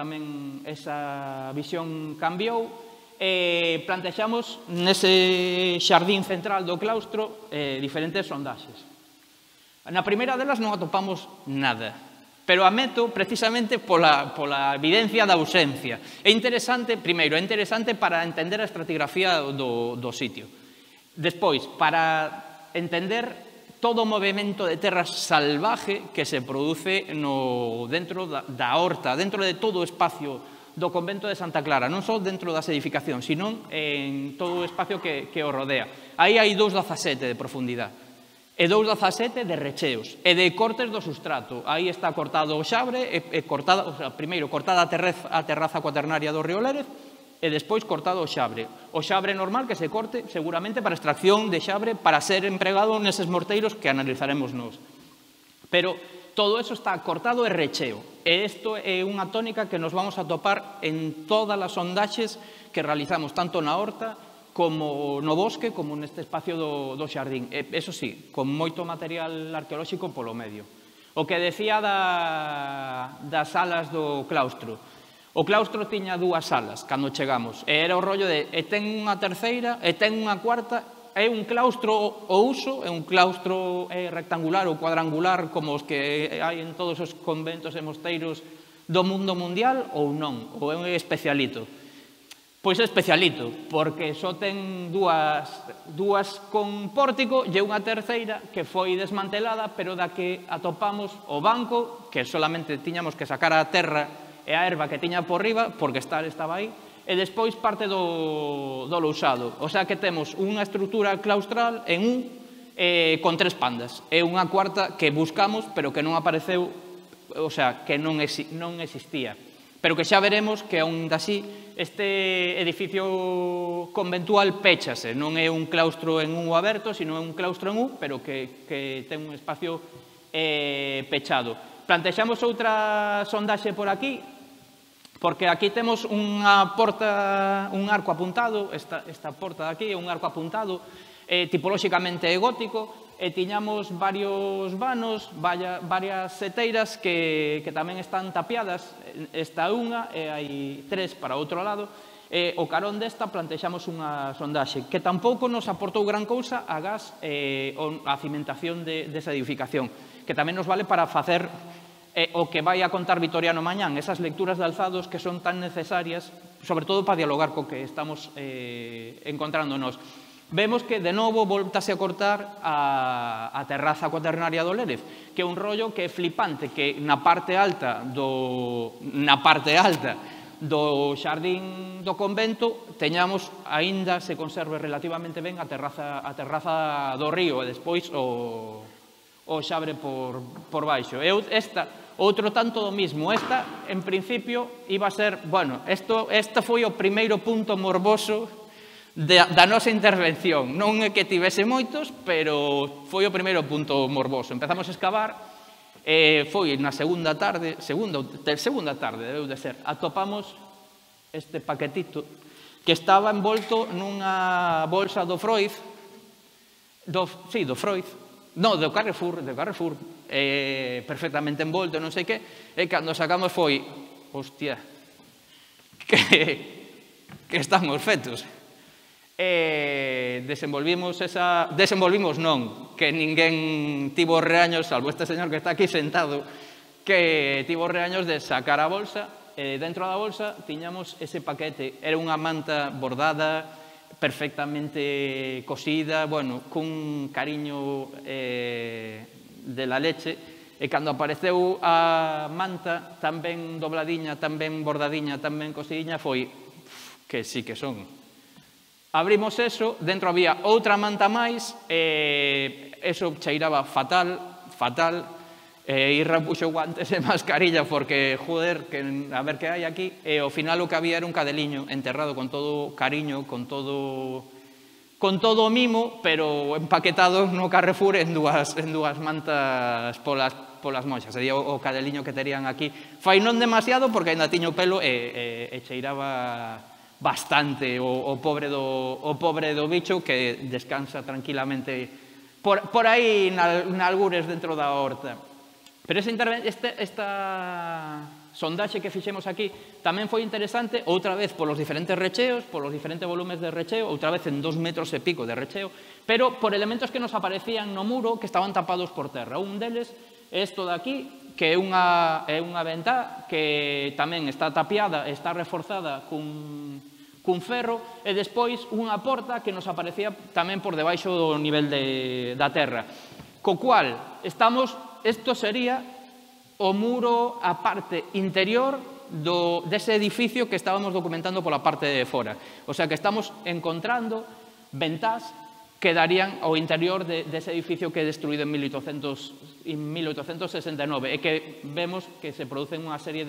visión cambiou. Plantexamos nese xardín central do claustro diferentes sondaxes. Na primeira delas non atopamos nada, pero a meto precisamente pola evidencia da ausencia. É interesante, primeiro, é interesante para entender a estratigrafía do sitio. Despois, para entender todo o movimento de terra salvaje que se produce dentro da horta, dentro de todo o espacio do convento de Santa Clara, non só dentro das edificacións, sino en todo o espacio que o rodea. Aí hai 2,17 de profundidade. E 2,17 de recheos e de cortes do sustrato. Aí está cortado o xabre, primeiro cortada a terraza cuaternaria do río Lérez e despois cortado o xabre. O xabre normal que se corte seguramente para extracción de xabre para ser empregado neses morteiros que analizaremos nós. Pero todo eso está cortado e recheo. E isto é unha tónica que nos vamos a topar en todas as sondaxes que realizamos, tanto na horta como no bosque, como neste espacio do xardín. Eso sí, con moito material arqueolóxico polo medio. O que decía das salas do claustro. O claustro tiña 2 salas cando chegamos. E era o rollo de, ten unha terceira, e ten unha cuarta. É un claustro o uso, é un claustro rectangular ou cuadrangular como os que hai en todos os conventos e mosteiros do mundo mundial ou non, ou é un especialito. Pois é especialito, porque só ten dúas con pórtico e unha terceira que foi desmantelada, pero da que atopamos o banco, que solamente tiñamos que sacar a terra e a erva que tiña por riba, porque estaba aí, e despois parte do lousado. O sea que temos unha estrutura claustral con 3 pandas. É unha cuarta que buscamos, pero que non apareceu, o sea, que non existía. Pero que xa veremos que, aínda así, este edificio conventual péchase. Non é un claustro en U aberto, sino é un claustro en U, pero que ten un espacio pechado. Plantexamos outra sondaxe por aquí, porque aquí temos unha porta, un arco apuntado, esta porta de aquí é un arco apuntado, tipolóxicamente gótico, e tiñamos varios vanos, varias seteiras que tamén están tapiadas. Esta unha e hai 3 para outro lado. O carón desta plantexamos unha sondaxe que tampouco nos aportou gran cousa a gas a cimentación desa edificación, que tamén nos vale para facer o que vai a contar Vitoriano mañán, esas lecturas de alzados que son tan necesarias, sobre todo para dialogar co que estamos encontrándonos. Vemos que, de novo, voltase a cortar a terraza cuaternaria do Lérez, que é un rollo que é flipante, que na parte alta do xardín do convento teñamos, aínda se conserve relativamente ben a terraza do río e despois o xabre por baixo. Outro tanto do mismo. Esta, en principio, iba a ser, bueno, este foi o primeiro punto morboso da nosa intervención. Non é que tivese moitos, pero foi o primeiro punto morboso. Empezamos a excavar, foi na segunda tarde, debeu de ser, atopamos este paquetito que estaba envolto nunha bolsa do Freud, do Carrefour, perfectamente envolto, non sei que, e cando sacamos foi, hostia, que estamos fetos. Desenvolvimos non, que ninguén tivo reaños, salvo este señor que está aquí sentado, que tivo reaños de sacar a bolsa, e dentro da bolsa tiñamos ese paquete. Era unha manta bordada, perfectamente cosida, bueno, cun cariño de la leche, e cando apareceu a manta tan ben dobladiña, tan ben bordadiña, tan ben cosidiña, foi que sí que son. Abrimos eso, dentro había outra manta máis, eso cheiraba fatal, Irra puxo guantes e mascarilla porque, joder, a ver que hai aquí, e ao final o que había era un cadeliño enterrado con todo cariño, con todo mimo, pero empaquetado no Carrefour en dúas mantas polas monxas. Sería o cadeliño que terían aquí. Fai non demasiado porque ainda tiño pelo e cheiraba bastante o pobre do bicho que descansa tranquilamente por aí nalgures dentro da horta. Pero esta sondaxe que fixemos aquí tamén foi interesante, outra vez polos diferentes recheos, polos diferentes volumes de recheo, outra vez en 2 metros e pico de recheo, pero por elementos que nos aparecían no muro que estaban tapados por terra. Un deles é isto de aquí, que é unha ventá que tamén está tapiada, está reforzada cun ferro, e despois unha porta que nos aparecía tamén por debaixo do nivel da terra. Co cual, isto sería o muro, a parte interior dese edificio que estábamos documentando pola parte de fora. O sea que estamos encontrando ventás que darían ao interior dese edificio que é destruído en 1869 e que vemos que se producen unha serie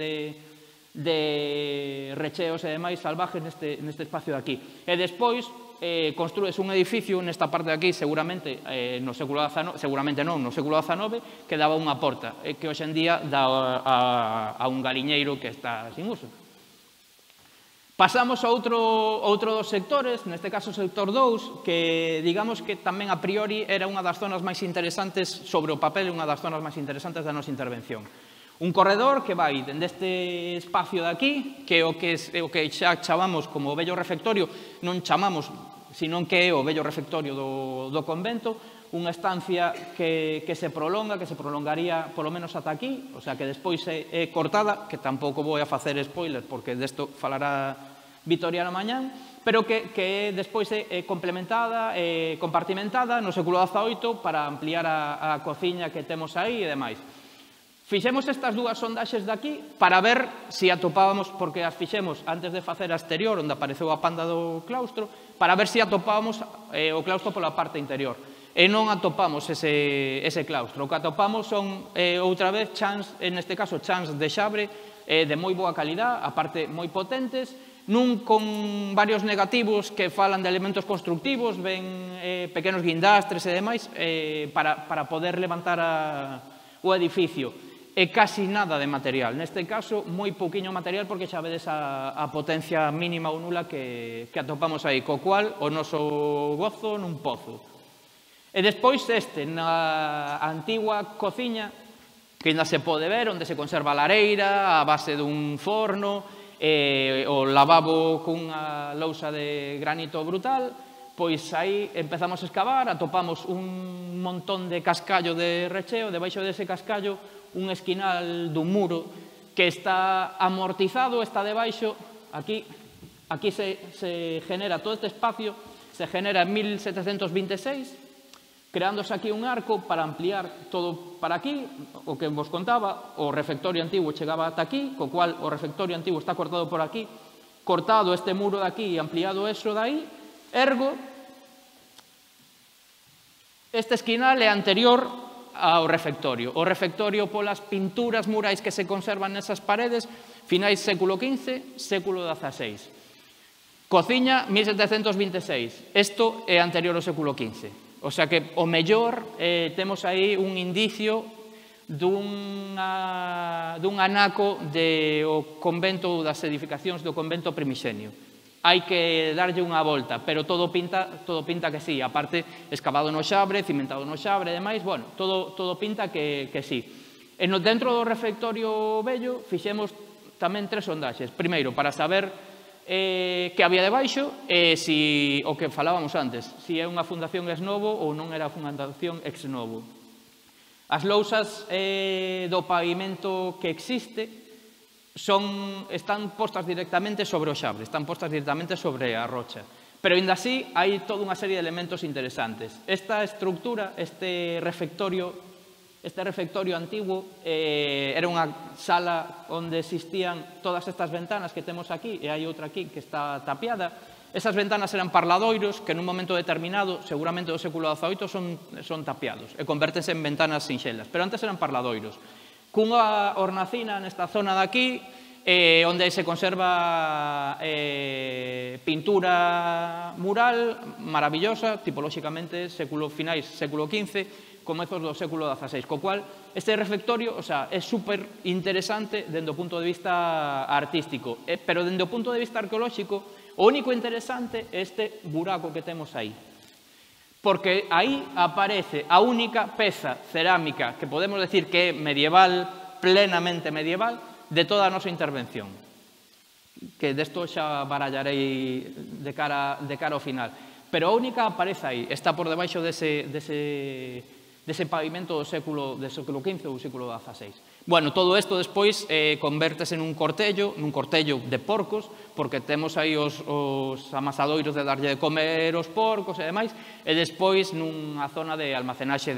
de recheos e demais salvajes neste espacio de aquí. E despois construes un edificio nesta parte de aquí, seguramente no século XIX, que daba unha porta, que hoxe en día dá a un galiñeiro que está sin uso. Pasamos a outro dos sectores, neste caso o sector 2, que digamos que tamén a priori era unha das zonas máis interesantes, sobre o papel, unha das zonas máis interesantes da nosa intervención. Un corredor que vai dende este espacio de aquí, que é o que xa chamamos como o vello refectorio, non chamamos, senón que é o vello refectorio do convento, unha estancia que se prolongaría polo menos ata aquí, o sea que despois é cortada, que tampouco vou a facer spoiler porque desto falará Vitoriano mañán, pero que despois é complementada, compartimentada no século XVIII para ampliar a cociña que temos aí e demais. Fixemos estas dúas sondaxes de aquí para ver se atopábamos, porque as fixemos antes de facer a exterior, onde apareceu a panda do claustro, para ver se atopábamos o claustro pola parte interior. E non atopamos ese claustro. O que atopamos son, outra vez, chans, neste caso, chans de xabre de moi boa calidad, aparte moi potentes, nun con varios negativos que falan de elementos constructivos, ven pequenos guindastres e demais, para poder levantar o edificio. E casi nada de material. Neste caso, moi pouquiño material porque xa vedes a potencia mínima ou nula que atopamos aí, co cual o noso gozo nun pozo. E despois na antigua cociña, que ainda se pode ver, onde se conserva a lareira, a base dun forno, o lavabo cunha lousa de granito brutal, pois aí empezamos a escavar, atopamos un montón de cascallo de recheo, debaixo dese cascallo un esquinal dun muro que está amortizado, está debaixo, aquí se genera todo este espacio, se genera en 1726, creándose aquí un arco para ampliar todo para aquí, o que vos contaba, o refectorio antigo chegaba ata aquí, co cual o refectorio antigo está cortado por aquí, cortado este muro de aquí e ampliado eso de aí, ergo, este esquinal é anterior ao refectorio. O refectorio polas pinturas murais que se conservan nesas paredes, finais século XV, século XVI. Cociña, 1726. Isto é anterior ao século XV. O sea que, o mellor, temos aí un indicio dun anaco do convento, das edificacións do convento primixenio. Hai que darlle unha volta, pero todo pinta que sí. Aparte, excavado no xabre, cimentado no xabre e demais, bueno, todo pinta que sí. E dentro do refectorio vello fixemos tamén 3 sondaxes. Primeiro, para saber que había debaixo e o que falábamos antes, se é unha fundación ex novo ou non era fundación ex novo. As lousas do pavimento que existe están postas directamente sobre o xabre, están postas directamente sobre a rocha. Pero, ainda así, hai toda unha serie de elementos interesantes. Esta estructura, este refectorio antigo, era unha sala onde existían todas estas ventanas que temos aquí, e hai outra aquí que está tapiada. Esas ventanas eran parladoiros que, nun momento determinado, seguramente do século XVIII, son tapiados e convértense en ventanas sinxelas. Pero antes eran parladoiros. Cunha hornacina nesta zona de aquí, onde se conserva pintura mural maravillosa, tipolóxicamente finais século XV, comezos do século XVI, co cual este refectorio é super interesante dende o punto de vista artístico, pero dende o punto de vista arqueolóxico, o único interesante é este buraco que temos aí. Porque aí aparece a única peza cerámica que podemos decir que é medieval, plenamente medieval, de toda a nosa intervención. Que desto xa barallarei de cara ao final. Pero a única aparece aí, está por debaixo dese pavimento do século XV ou século XVI. Bueno, todo isto despois convértese nun cortello de porcos, porque temos aí os amasadoiros de darlle de comer os porcos e demais, e despois nunha zona de almacenaxe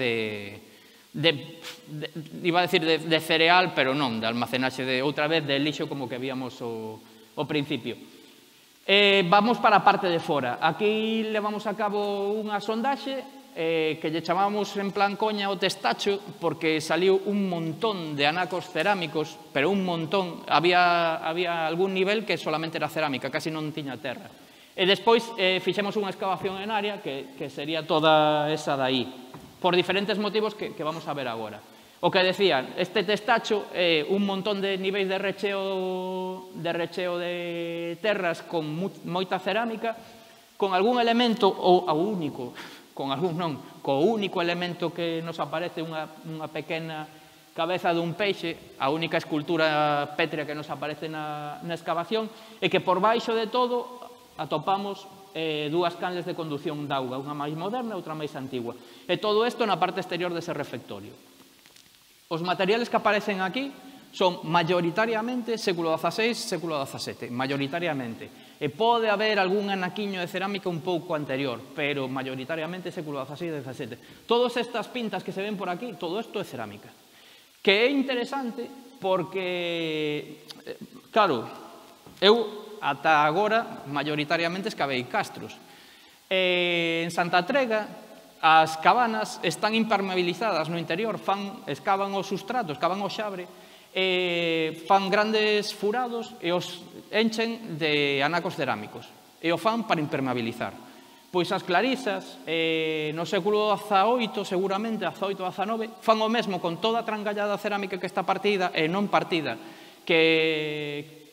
iba a decir de cereal, pero non, de almacenaxe outra vez de lixo como que víamos ao principio. Vamos para a parte de fora. Aquí levamos a cabo unha sondaxe que lle chamamos en plan coña o testacho, porque saliu un montón de anacos cerámicos, pero un montón. Había algún nivel que solamente era cerámica, casi non tiña terra. E despois fixemos unha excavación en área que sería toda esa daí, por diferentes motivos que vamos a ver agora. O que decían, este testacho é un montón de niveis de recheo de terras con moita cerámica, con algún elemento, ou ao único, con algún non, co único elemento que nos aparece unha pequena cabeza dun peixe, a única escultura pétrea que nos aparece na excavación, e que por baixo de todo atopamos dúas canles de conducción de auga, unha máis moderna e outra máis antigua. E todo isto na parte exterior dese refectorio. Os materiales que aparecen aquí son maioritariamente século XVI, século XVII, maioritariamente. E pode haber algún anaquiño de cerámica un pouco anterior, pero maioritariamente século XVI e XVII. Todas estas pintas que se ven por aquí, todo isto é cerámica. Que é interesante porque, claro, eu ata agora maioritariamente escavei castros. En Santa Trega, as cabanas están impermeabilizadas no interior, escavan o sustrato, escavan o xabre, fan grandes furados e os enchen de anacos cerámicos e o fan para impermeabilizar. Pois as clarisas no século XVIII, seguramente, XVIII, XIX, fan o mesmo con toda a trangallada cerámica que está partida e non partida, que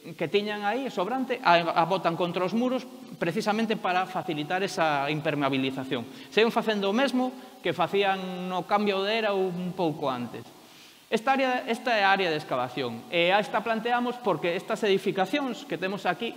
que tiñan aí sobrante a botan contra os muros precisamente para facilitar esa impermeabilización. Seguen facendo o mesmo que facían no cambio de era un pouco antes. Esta é a área de excavación. E esta planteamos porque estas edificacións que temos aquí,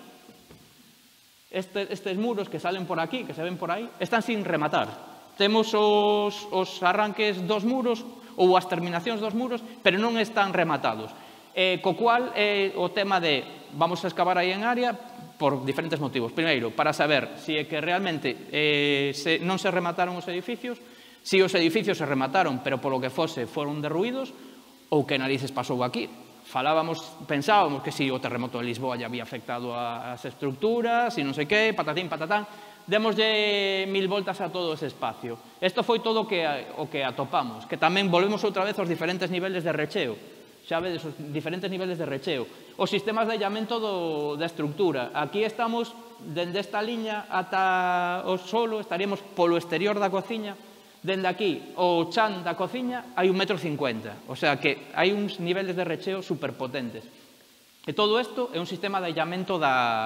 estes muros que salen por aquí, que se ven por aí, están sin rematar. Temos os arranques dos muros ou as terminacións dos muros, pero non están rematados. Co cual, o tema de vamos a excavar aí en área por diferentes motivos. Primeiro, para saber se é que realmente non se remataron os edificios, se os edificios se remataron, pero polo que fose foron derruídos, ou que narices pasou aquí. Pensábamos que si o terremoto de Lisboa ya había afectado as estructuras, e non sei que, patatín, patatán, démoslle 1000 voltas a todo ese espacio. Isto foi todo o que atopamos, que tamén volvemos outra vez aos diferentes niveles de recheo. Xa vedes, os diferentes niveles de recheo. Os sistemas de aillamento da estructura. Aquí estamos, dende esta liña ata o solo, estaríamos polo exterior da cociña. Dende aquí, o chan da cociña, hai 1,50 m. O sea que hai uns niveles de recheo superpotentes. E todo isto é un sistema de aillamento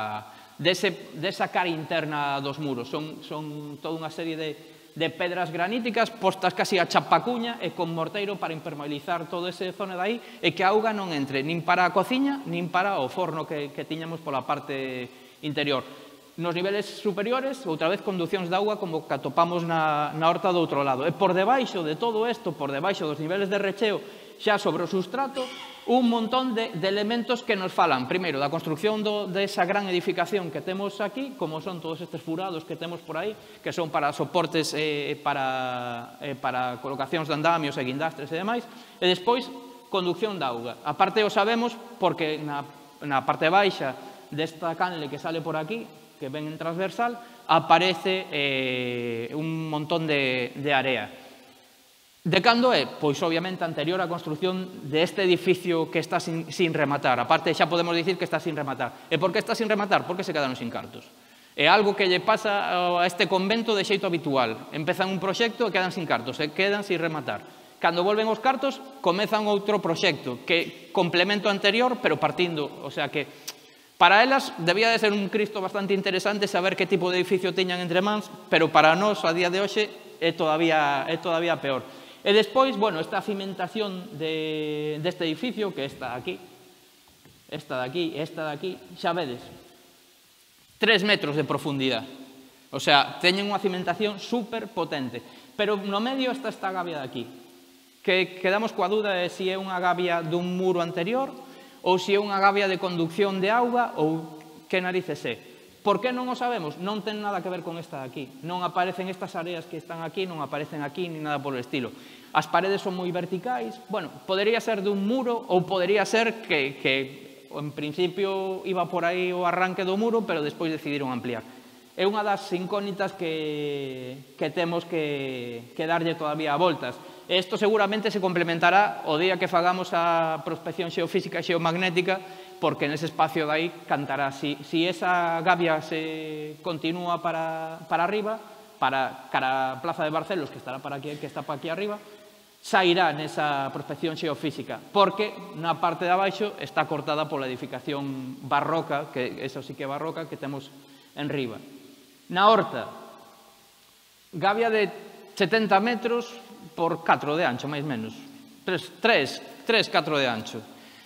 desa cara interna dos muros. Son toda unha serie de pedras graníticas postas casi a chapacuña e con morteiro para impermeabilizar toda esa zona de aí e que a auga non entre nin para a cociña nin para o forno que tiñamos pola parte interior. Nos niveles superiores, outra vez conduccións de auga como que atopamos na horta do outro lado. E por debaixo de todo isto, por debaixo dos niveles de recheo, xa sobre o substrato, un montón de elementos que nos falan, primeiro, da construcción desa gran edificación que temos aquí, como son todos estes furados que temos por aí, que son para soportes, para colocacións de andamios e guindastres e demais, e despois, conducción de auga. A parte o sabemos porque na parte baixa desta canle que sale por aquí, que ven en transversal, aparece un montón de area. De cando é? Pois, obviamente, anterior á construcción deste edificio que está sin rematar. A parte, xa podemos dicir que está sin rematar. E por que está sin rematar? Porque se quedaron sin cartos. É algo que lle pasa a este convento de xeito habitual. Empezan un proxecto e quedan sin cartos, e quedan sin rematar. Cando volven os cartos, comezan outro proxecto, que complemento anterior, pero partindo. O sea que, para elas, debía de ser un cristo bastante interesante saber que tipo de edificio tiñan entre mans, pero para nós, a día de hoxe, é todavía peor. E despois, bueno, esta cimentación deste edificio, que esta aquí, esta de aquí e esta de aquí, xa vedes, 3 metros de profundidade. O sea, teñen unha cimentación super potente. Pero no medio está esta gavia de aquí, que quedamos coa dúda de se é unha gavia dun muro anterior ou se é unha gavia de conducción de auga ou que narices é. Por que non o sabemos? Non ten nada que ver con esta de aquí. Non aparecen estas áreas que están aquí, non aparecen aquí, ni nada por el estilo. As paredes son moi verticais. Bueno, podería ser dun muro ou podería ser que en principio iba por aí o arranque do muro, pero despois decidiron ampliar. É unha das incógnitas que temos que darlle todavía voltas. Isto seguramente se complementará o día que fagamos a prospección xeofísica e xeomagnética, porque nese espacio de aí cantará. Si esa gavia se continúa para arriba, para cara a Plaza de Barcelos, que estará para aquí, que está para aquí arriba, sairá nesa prospección xeofísica, porque na parte de abaixo está cortada pola edificación barroca, que eso sí que é barroca, que temos en riba. Na horta, gavia de 70 metros por 4 de ancho, máis menos. 3, 4 de ancho.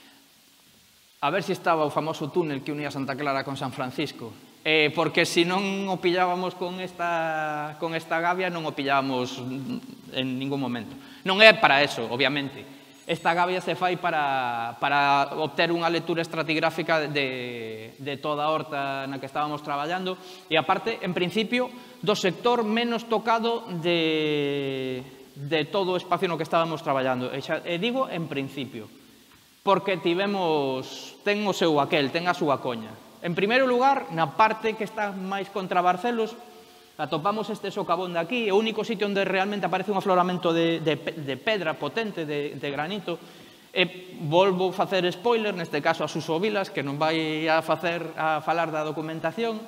A ver se estaba o famoso túnel que unía Santa Clara con San Francisco. Porque se non o pillábamos con esta gavia, non o pillábamos en ningún momento. Non é para eso, obviamente. Esta gavia se fai para obter unha lectura estratigráfica de toda a horta na que estábamos traballando e, aparte, en principio, do sector menos tocado de todo o espacio no que estábamos traballando. E digo en principio, porque ten o seu aquel, ten a súa coña. En primeiro lugar, na parte que está máis contra Barcelos, atopamos este socavón de aquí, o único sitio onde realmente aparece un afloramento de pedra potente, de granito. Volvo a facer spoiler, neste caso a Suso Vilas, que non vai a falar da documentación.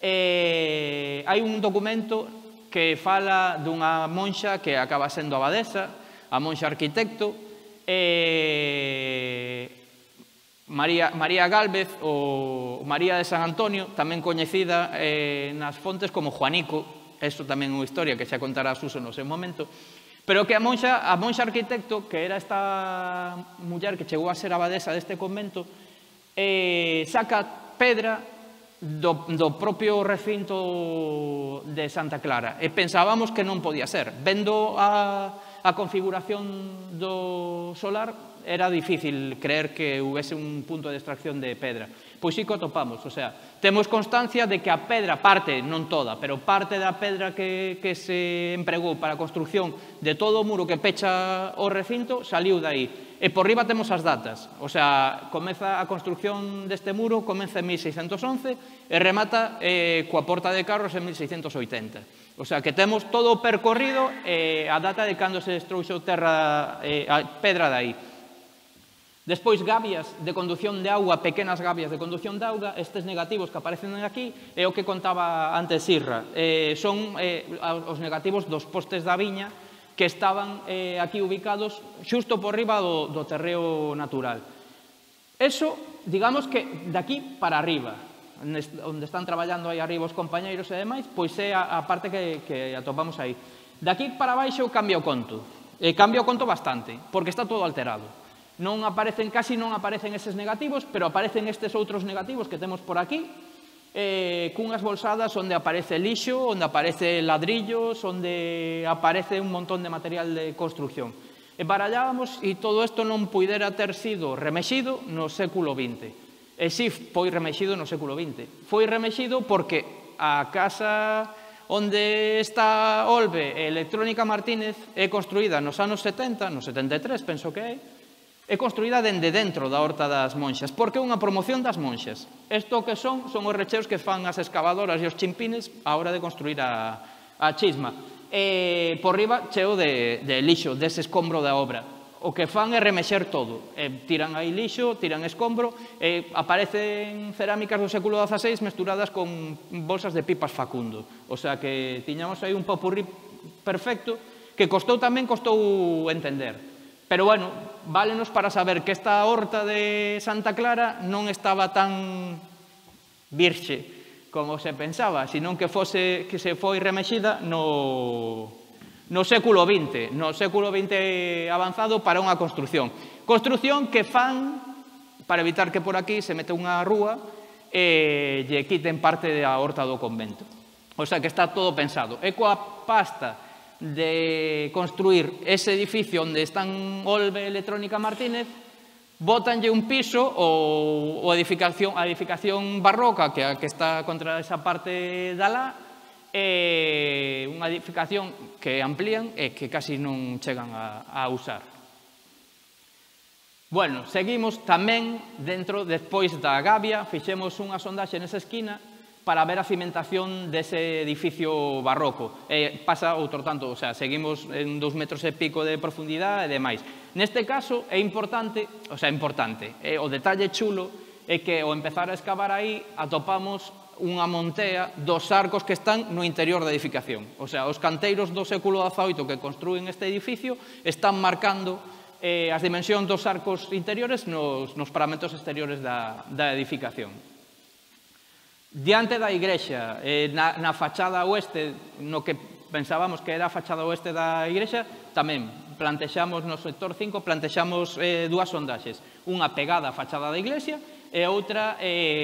Hai un documento que fala dunha monxa que acaba sendo abadesa, a monxa arquitecto, María Gálvez ou María de San Antonio, tamén coñecida nas fontes como Juanico, eso tamén é unha historia que xa contará Suso no seu momento, pero que a monxa arquitecto, que era esta muller que chegou a ser abadesa deste convento, saca pedra do propio recinto de Santa Clara, e pensábamos que non podía ser. Vendo a configuración do solar, era difícil creer que houvese un punto de extracción de pedra. Pois sí que o topamos, o sea, temos constancia de que a pedra, parte, non toda, pero parte da pedra que se empregou para a construcción de todo o muro que pecha o recinto, saliu dai. E por riba temos as datas, o sea, comeza a construcción deste muro, comeza en 1611 e remata coa Porta de Carros en 1680. O sea, que temos todo o percorrido a data de cando se destruixo a pedra dai. Despois, gabias de conducción de auga, pequenas gabias de conducción de auga, estes negativos que aparecen aquí, é o que contaba antes Irra. Son os negativos dos postes da viña que estaban aquí ubicados xusto por riba do terreo natural. Eso, digamos que de aquí para arriba, onde están traballando aí arriba os compañeiros e demais, pois é a parte que atopamos aí. De aquí para baixo cambia o conto. Cambia o conto bastante, porque está todo alterado. Casi non aparecen eses negativos, pero aparecen estes outros negativos que temos por aquí, cunhas bolsadas onde aparece lixo, onde aparece ladrillos, onde aparece un montón de material de construcción. E barallábamos e todo isto non puidera ter sido remexido no século XX. E si foi remexido no século XX. Foi remexido porque a casa onde está Olve, Electrónica Martínez, é construída nos anos 70, no 73, penso que é construída dende dentro da Horta das Monxas, porque é unha promoción das monxas. Isto que son os recheos que fan as excavadoras e os chimpines a hora de construir a chisma. Por riba, cheo de lixo, dese escombro da obra. O que fan é remexer todo. Tiran aí lixo, tiran escombro, aparecen cerámicas do século XVI mesturadas con bolsas de pipas Facundo. O sea que tiñamos aí un popurrí perfecto que costou entender. Pero, bueno, válenos para saber que esta horta de Santa Clara non estaba tan virxe como se pensaba, senón que se foi remexida no século XX, avanzado para unha construción. Construción que fan para evitar que por aquí se mete unha rúa e lle quiten parte da horta do convento. O sea, que está todo pensado. E coa pasta de construir ese edificio onde están Olve Electrónica Martínez, bótanlle un piso ou a edificación barroca que está contra esa parte de alá, unha edificación que amplían e que casi non chegan a usar. Bueno, seguimos tamén dentro, despois da gabia, fixemos unha sondaxe nesa esquina para ver a cimentación dese edificio barroco. Pasa outro tanto, o sea, seguimos en 2 metros e pico de profundidade e demais. Neste caso é importante, o detalle chulo é que ao empezar a excavar aí atopamos unha montea dos arcos que están no interior da edificación. O sea, os canteiros do século XVIII que construen este edificio están marcando as dimensións dos arcos interiores nos paramentos exteriores da edificación. Diante da igrexa, na fachada oeste, no que pensábamos que era a fachada oeste da igrexa, tamén plantexamos no sector 5, plantexamos dúas sondaxes. Unha pegada á fachada da iglesia e outra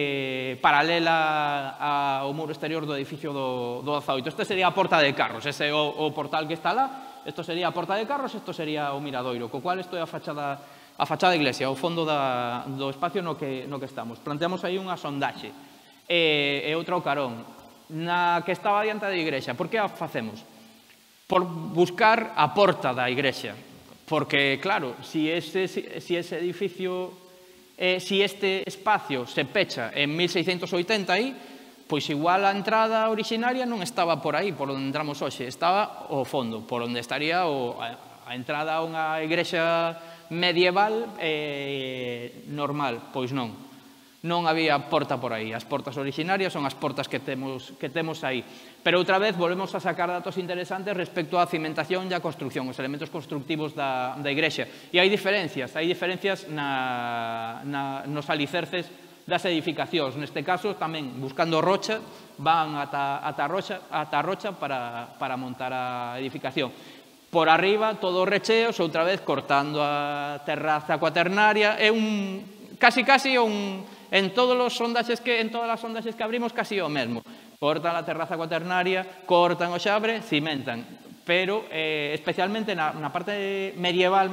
paralela ao muro exterior do edificio do XVIII. Este sería a Porta de Carros, ese é o portal que está lá. Isto sería a Porta de Carros, isto sería o miradoiro, co cual isto é a fachada da iglesia, o fondo do espacio no que estamos. Planteamos aí unha sondaxe. E outro carón, na que estaba diante da igrexa. Por que a facemos? Por buscar a porta da igrexa. Porque, claro, si ese edificio, si este espacio se pecha en 1680 aí, pois igual a entrada originaria non estaba por aí, por onde entramos hoxe, estaba ao fondo, por onde estaría a entrada a unha igrexa medieval normal. Pois non. Non había porta por aí. As portas orixinarias son as portas que temos aí. Pero outra vez volvemos a sacar datos interesantes respecto á cimentación e á construcción, os elementos constructivos da igrexa. E hai diferencias nos alicerces das edificacións. Neste caso, tamén, buscando rocha, van ata a rocha para montar a edificación. Por arriba, todos os recheos, outra vez, cortando a terraza cuaternaria. É casi en todas as sondaxes que abrimos, casi o mesmo. Cortan a terraza cuaternaria, cortan o xabre, cimentan. Pero, especialmente na parte medieval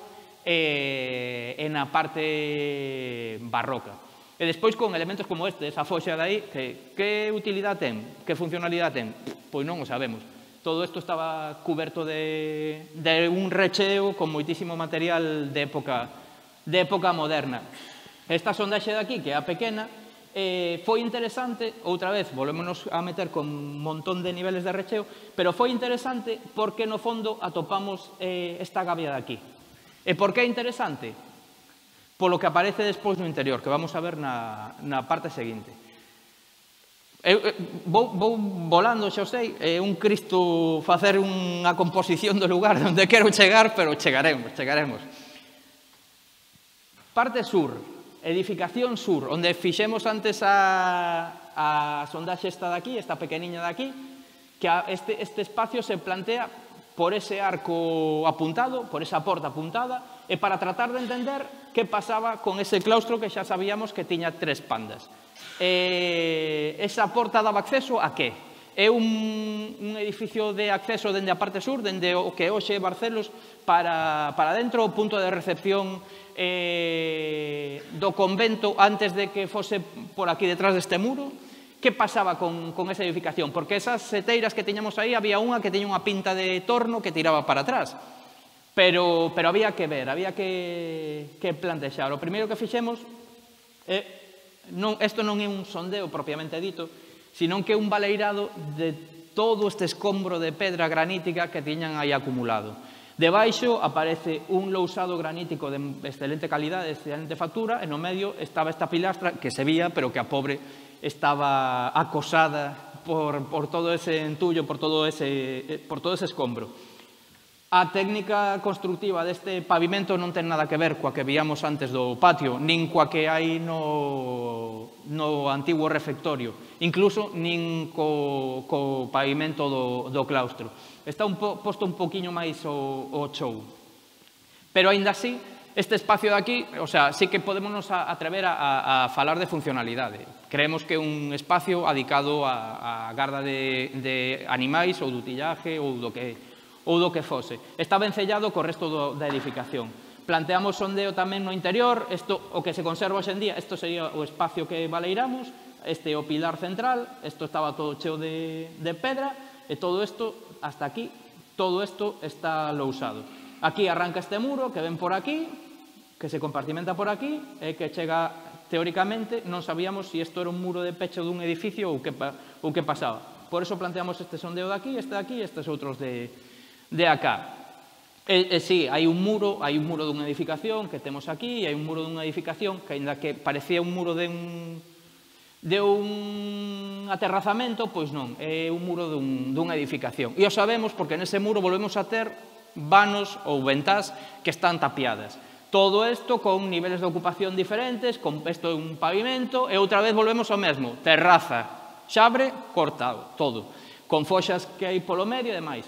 e na parte barroca. E despois, con elementos como este, esa foxa de aí, que utilidade ten? Que funcionalidade ten? Pois non o sabemos. Todo isto estaba cuberto de un recheo con moitísimo material de época moderna. Esta sondaxe de aquí, que é a pequena, foi interesante, outra vez, volvémonos a meter con un montón de niveles de recheo, pero foi interesante porque, no fondo, atopamos esta gavia de aquí. E por que é interesante? Polo que aparece despois no interior, que vamos a ver na parte seguinte. Vou volando, xa o sei, é un Cristo facer unha composición do lugar onde quero chegar, pero chegaremos. Parte sur, edificación sur, onde fixemos antes a sondaxe esta daqui, esta pequeniña daqui, que este espacio se plantea por ese arco apuntado, por esa porta apuntada, e para tratar de entender que pasaba con ese claustro que xa sabíamos que tiña 3 pandas. Esa porta daba acceso a que? É un edificio de acceso dende a parte sur, dende o que hoxe é Barcelos, para dentro, o punto de recepción do convento antes de que fose por aquí detrás deste muro. Que pasaba con esa edificación? Porque esas seteiras que tiñamos aí, había unha que tiña unha pinta de torno que tiraba para atrás. Pero había que ver, había que plantexar. O primeiro que fixemos, isto non é un sondeo propiamente dito, sino que é un baleirado de todo este escombro de pedra granítica que tiñan aí acumulado. Debaixo aparece un lousado granítico de excelente calidade, de excelente factura, e no medio estaba esta pilastra que se vía, pero que a pobre estaba acosada por todo ese entullo, por todo ese escombro. A técnica constructiva deste pavimento non ten nada que ver coa que víamos antes do patio, nin coa que hai no antigo refectorio, incluso nin co pavimento do claustro. Está posto un poquinho máis o chou. Pero, aínda así, este espacio de aquí, o sea, sí que podemos atrever a falar de funcionalidade. Creemos que é un espacio adicado a garda de animais ou do utillaje ou do que fose. Está vencellado co resto da edificación. Planteamos sondeo tamén no interior, o que se conserva hoxe en día, isto sería o espacio que baleiramos, este é o pilar central, isto estaba todo cheo de pedra, e todo isto, hasta aquí, todo isto está lousado. Aquí arranca este muro que ven por aquí, que se compartimenta por aquí, e que chega, teóricamente, non sabíamos se isto era un muro de pecho dun edificio ou que pasaba. Por eso planteamos este sondeo de aquí, e estes outros de acá. Sí, hai un muro dunha edificación que temos aquí, e hai un muro dunha edificación que, ainda que parecía un muro de un aterrazamento, pois non, é un muro dunha edificación. E o sabemos porque nese muro volvemos a ter vanos ou ventás que están tapiadas. Todo isto con niveles de ocupación diferentes, con isto un pavimento, e outra vez volvemos ao mesmo, terraza, xabre, cortado, todo, con foxas que hai polo medio e demais.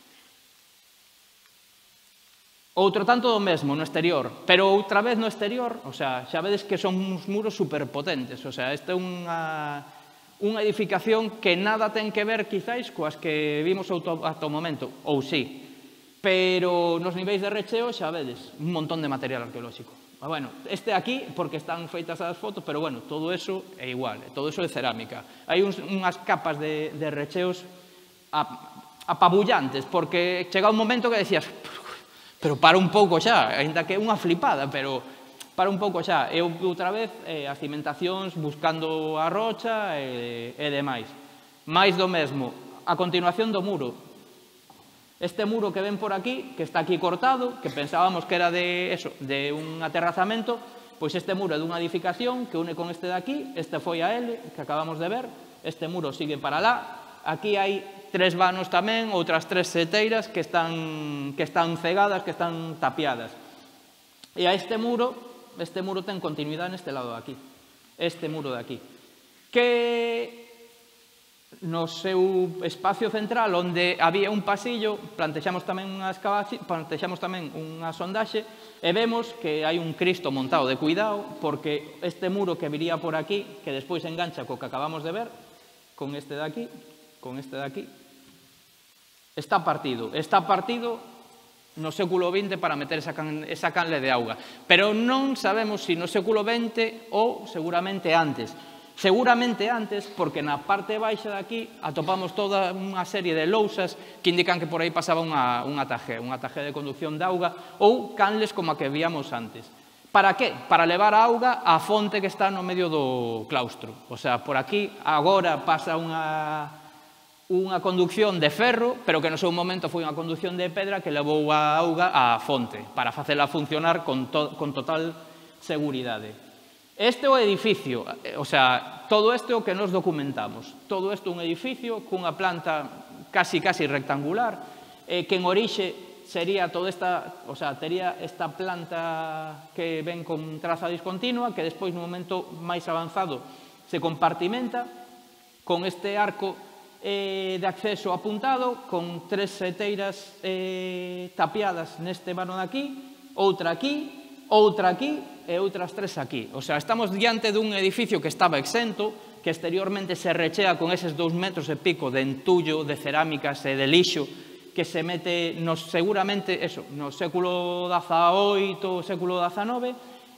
Outro tanto do mesmo no exterior, pero outra vez no exterior, o sea, xa vedes que son uns muros superpotentes, o sea, esta é unha edificación que nada ten que ver, quizáis, coas que vimos ata o momento, ou sí, pero nos niveis de recheo xa vedes un montón de material arqueolóxico. Bueno, este aquí, porque están feitas as fotos, pero bueno, todo eso é igual, todo eso é cerámica. Hai unhas capas de recheos apabullantes, porque chega un momento que decías, pero para un pouco xa, ainda que é unha flipada, pero para un pouco xa. E outra vez, as cimentacións buscando a rocha e demais. Mais do mesmo, a continuación do muro. Este muro que ven por aquí, que está aquí cortado, que pensábamos que era de un aterrazamento, pois este muro é dunha edificación que une con este de aquí, este foi a L, que acabamos de ver, este muro sigue para lá, aquí hai 3 vanos tamén, outras 3 seteiras que están cegadas, que están tapiadas. E a este muro ten continuidade neste lado de aquí, este muro de aquí, que no seu espacio central, onde había un pasillo, plantexamos tamén unha sondaxe, e vemos que hai un Cristo montado de cuidado, porque este muro que viría por aquí, que despois engancha co que acabamos de ver, con este de aquí, está partido no século XX para meter esa canle de auga. Pero non sabemos se no século XX ou seguramente antes. Seguramente antes, porque na parte baixa de aquí atopamos toda unha serie de lousas que indican que por aí pasaba un atajé de conducción de auga ou canles como a que víamos antes. Para que? Para levar a auga á fonte que está no medio do claustro. O sea, por aquí agora pasa unha conducción de ferro, pero que no seu momento foi unha conducción de pedra que levou a auga á fonte para facela funcionar con total seguridade. Este é o edificio, o sea, todo isto é o que nos documentamos. Todo isto é un edificio cunha planta casi rectangular, que en orixe sería toda esta, o sea, tería esta planta que ven con traza discontinua, que despois no momento máis avanzado se compartimenta con este arco de acceso apuntado, con 3 seteiras tapiadas neste vano de aquí, outra aquí e outras 3 aquí. O sea, estamos diante dun edificio que estaba exento, que exteriormente se rechea con eses 2 metros e pico de entullo, de cerámicas e de lixo, que se mete seguramente no século XVIII, século XIX,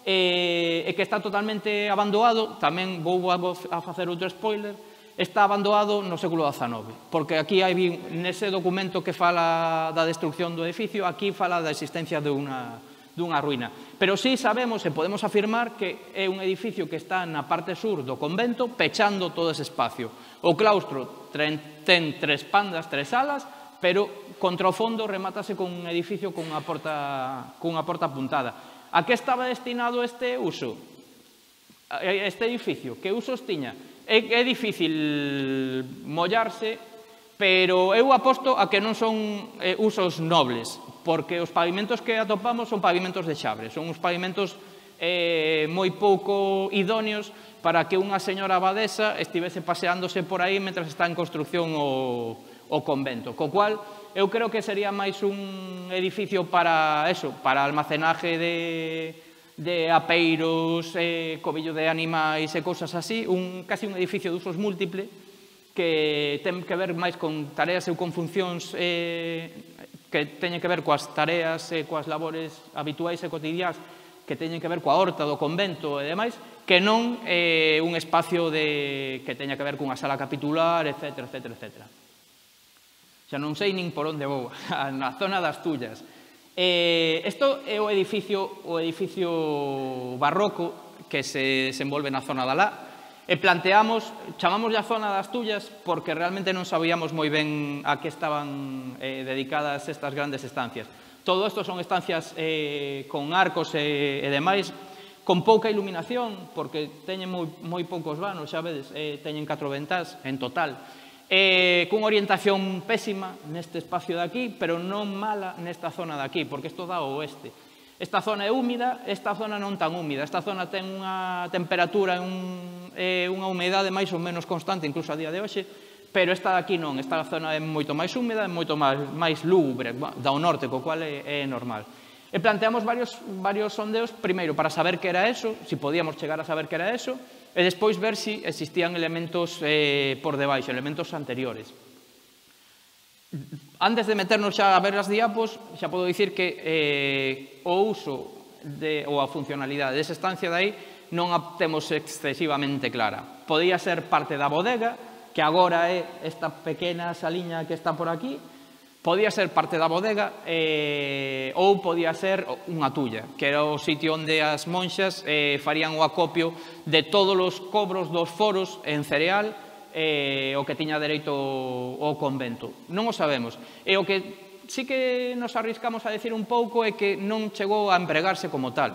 e que está totalmente abandonado, tamén vou a facer outro spoiler, está abandonado no século XIX, porque aquí hai nese documento que fala da destrucción do edificio, aquí fala da existencia dunha ruína. Pero sí sabemos e podemos afirmar que é un edificio que está na parte sur do convento, pechando todo ese espacio. O claustro ten 3 pandas, 3 salas, pero contra o fondo remátase con un edificio cunha porta apuntada. A que estaba destinado este uso? Este edificio, que usos tiña? É difícil mollarse, pero eu aposto a que non son usos nobles, porque os pavimentos que atopamos son pavimentos de xabre, son uns pavimentos moi pouco idóneos para que unha señora abadesa estivese paseándose por aí mentre está en construcción o convento, co cual eu creo que sería máis un edificio para almacenaje de apeiros, cobillo de animais e cousas así, casi un edificio de usos múltiple que ten que ver máis con tareas ou con funcións que teñen que ver coas tareas e coas labores habituais e cotidiás que teñen que ver coa horta do convento e demais, que non un espacio que teña que ver cunha sala capitular, etc. Xa non sei nin por onde vou, na zona das Tullas. Isto é o edificio barroco que se envolve na zona da Lá, e chamamos a zona das Tullas porque realmente non sabíamos moi ben a que estaban dedicadas estas grandes estancias. Todo isto son estancias con arcos e demais, con pouca iluminación, porque teñen moi poucos vanos, xa vedes, teñen 4 ventás en total, cunha orientación pésima neste espacio de aquí, pero non mala nesta zona de aquí, porque isto dá ao oeste. Esta zona é húmida, esta zona non tan húmida. Esta zona ten unha temperatura e unha humedade máis ou menos constante, incluso a día de hoxe, pero esta de aquí non. Esta zona é moito máis húmeda, é moito máis lúgubre, do norte, co cual é normal. E planteamos varios sondeos, primeiro, para saber que era eso, se podíamos chegar a saber que era eso, e despois ver se existían elementos por debaixo, elementos anteriores. Antes de meternos xa a ver as diapos, xa podo dicir que o uso ou a funcionalidade desa estancia de aí non a temos excesivamente clara. Podía ser parte da bodega, que agora é esta pequena saliña que está por aquí, podía ser parte da bodega ou podía ser unha tulla, que era o sitio onde as monxas farían o acopio de todos os cobros dos foros en cereal o que tiña dereito o convento. Non o sabemos. E o que sí que nos arriscamos a decir un pouco é que non chegou a empregarse como tal,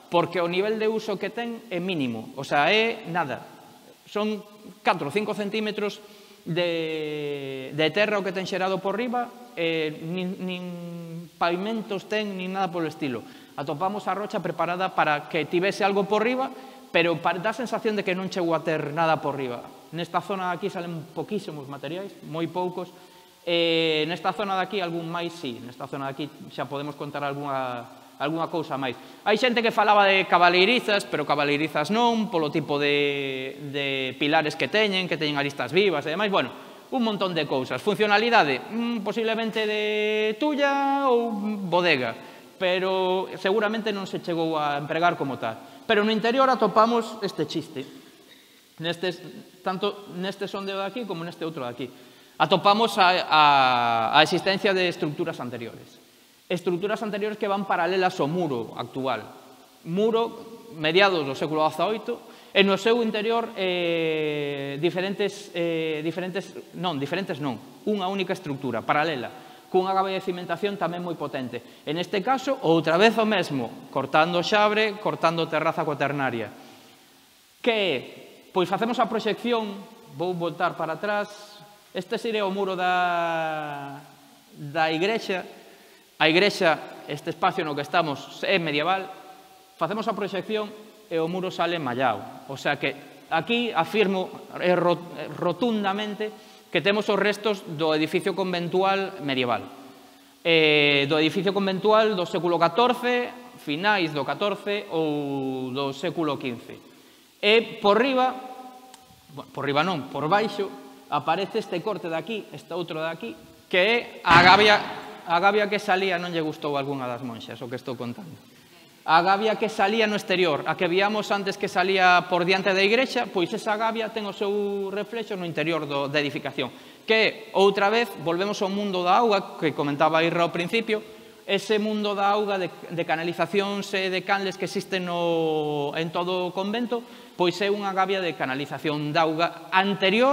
porque o nivel de uso que ten é mínimo, o sea, é nada. Son 4 ou 5 centímetros de terra o que ten xerado por riba, nin pavimentos ten, nin nada polo estilo. Atopamos a rocha preparada para que tivese algo por riba, pero dá a sensación de que non chegou a ter nada por riba. Nesta zona de aquí salen poquísimos materiais, moi poucos. Nesta zona de aquí, algún máis, sí. Nesta zona de aquí xa podemos contar algunha cousa máis. Hai xente que falaba de cabaleirizas, pero cabaleirizas non, polo tipo de pilares que teñen aristas vivas e demais. Bueno, un montón de cousas. Funcionalidade, posiblemente de tulla ou bodega, pero seguramente non se chegou a empregar como tal. Pero no interior atopamos este chiste, tanto neste sondeo de aquí como neste outro de aquí. Atopamos a existencia de estructuras anteriores. Estructuras anteriores que van paralelas ao muro actual. Muro mediados do século XVIII, e no seu interior unha única estructura, paralela, cunha gabia de cimentación tamén moi potente. En este caso, outra vez o mesmo, cortando xabre, cortando terraza cuaternaria. Que é? Pois facemos a proxección, vou voltar para atrás, este sería o muro da igrexa. A igrexa, este espacio no que estamos, é medieval. Facemos a proxección e o muro sale mallado. O sea que aquí afirmo rotundamente que temos os restos do edificio conventual medieval. Do edificio conventual do século XIV, finais do XIV ou do século XV. E por riba non, por baixo, aparece este corte de aquí, este outro de aquí, que é a gabia que salía, non lle gustou a algunha das monxas, o que estou contando. A gabia que salía no exterior, a que víamos antes que salía por diante da igrexa, pois esa gabia ten o seu reflexo no interior da edificación. Que, outra vez, volvemos ao mundo da auga, que comentaba Irra ao principio, ese mundo da auga de canalizacións e de canles que existen en todo o convento, pois é unha gabia de canalización da auga anterior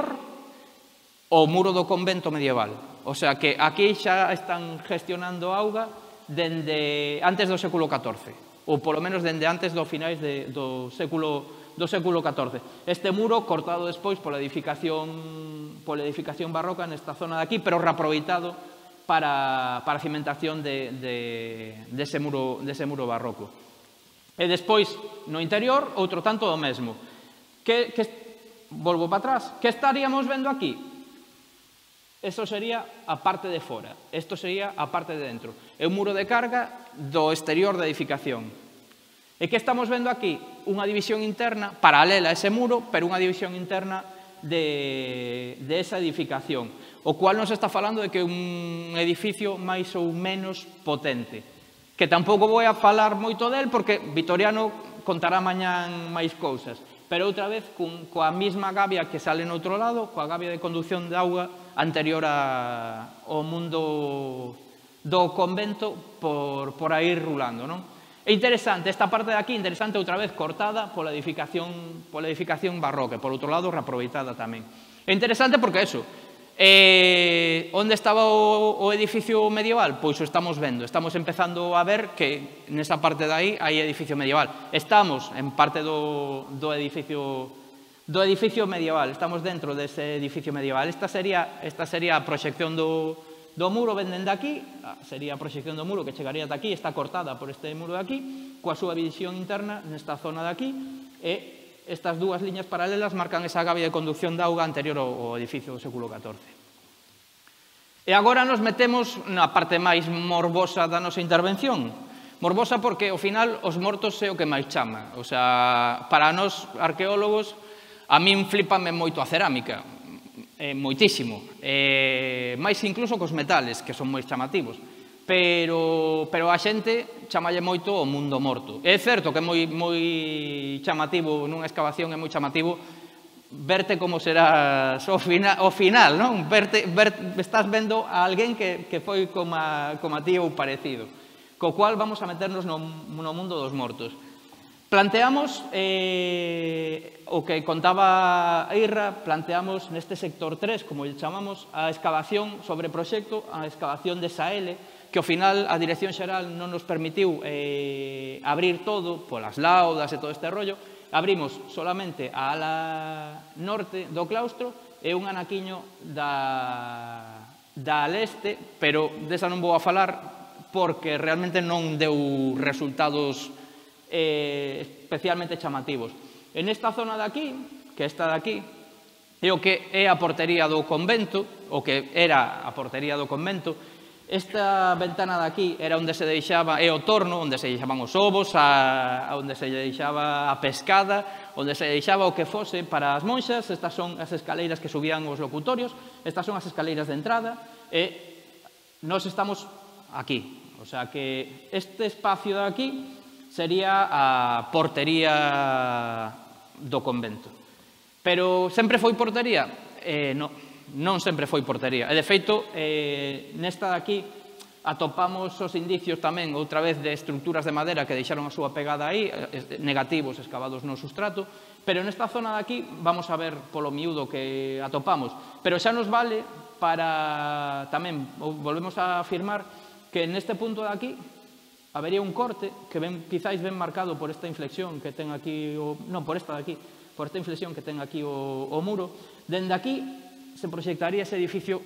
ao muro do convento medieval. O sea que aquí xa están gestionando auga dende antes do século XIV, ou polo menos dende antes do finais do século XIV. Este muro cortado despois pola edificación barroca nesta zona de aquí, pero reaproveitado para a cimentación dese muro barroco. E despois, no interior, outro tanto do mesmo. Volvo para atrás. Que estaríamos vendo aquí? Eso sería a parte de fora. Isto sería a parte de dentro. É un muro de carga do exterior da edificación. E que estamos vendo aquí? Unha división interna paralela a ese muro, pero unha división interna de esa edificación, o cual nos está falando de que é un edificio máis ou menos potente, que tampouco vou a falar moito del porque Vitoriano contará mañán máis cousas, pero outra vez coa mesma gabia que sale no outro lado, coa gabia de conducción de auga anterior ao mundo do convento por aí rulando, non? É interesante, esta parte de aquí, interesante outra vez cortada pola edificación barroca, por outro lado reaproveitada tamén. É interesante porque eso, onde estaba o edificio medieval? Pois o estamos vendo, estamos empezando a ver que nesa parte de aí hai edificio medieval. Estamos en parte do edificio medieval, estamos dentro dese edificio medieval. Esta sería a proxección do muro, venden de aquí, sería a proxección do muro que chegaría de aquí, está cortada por este muro de aquí, coa súa visión interna nesta zona de aquí, e estas dúas liñas paralelas marcan esa gabia de conducción de auga anterior ao edificio do século XIV. E agora nos metemos na parte máis morbosa da nosa intervención. Morbosa porque, ao final, os mortos é o que máis chama. O sea, para nós, arqueólogos, a min flipame moito a cerámica. Moitísimo, máis incluso cos metales, que son moi chamativos, pero a xente chamalle moito o mundo morto. É certo que é moi chamativo, nunha excavación é moi chamativo verte como serás ao final, non? Estás vendo a alguén que foi como a ti ou parecido, co cual vamos a meternos no mundo dos mortos. Planteamos, o que contaba Irra, planteamos neste sector 3, como lle chamamos, a excavación sobre proxecto, a excavación de Saele, que ao final a Dirección Xeral non nos permitiu abrir todo, polas laudas e todo este rollo, abrimos solamente a ala norte do claustro e un anaquiño da leste, pero desa non vou a falar porque realmente non deu resultados especialmente chamativos. En esta zona de aquí, que esta de aquí, é o que é a portería do convento, o que era a portería do convento. Esta ventana de aquí era onde se deixaba, é o torno, onde se deixaban os ovos, onde se deixaba a pescada, onde se deixaba o que fose para as monxas. Estas son as escaleiras que subían os locutorios, estas son as escaleiras de entrada, e nós estamos aquí. O sea que este espacio de aquí sería a portería do convento. Pero sempre foi portería? Non sempre foi portería. E, de feito, nesta de aquí atopamos os indicios tamén, outra vez, de estruturas de madera que deixaron a súa pegada aí, negativos escavados no sustrato, pero nesta zona de aquí vamos a ver polo miúdo que atopamos. Pero xa nos vale para tamén, volvemos a afirmar, que neste punto de aquí habería un corte que quizáis ben marcado por esta inflexión que ten aquí, non, por esta de aquí, por esta inflexión que ten aquí o muro. Dende aquí se proxectaría ese edificio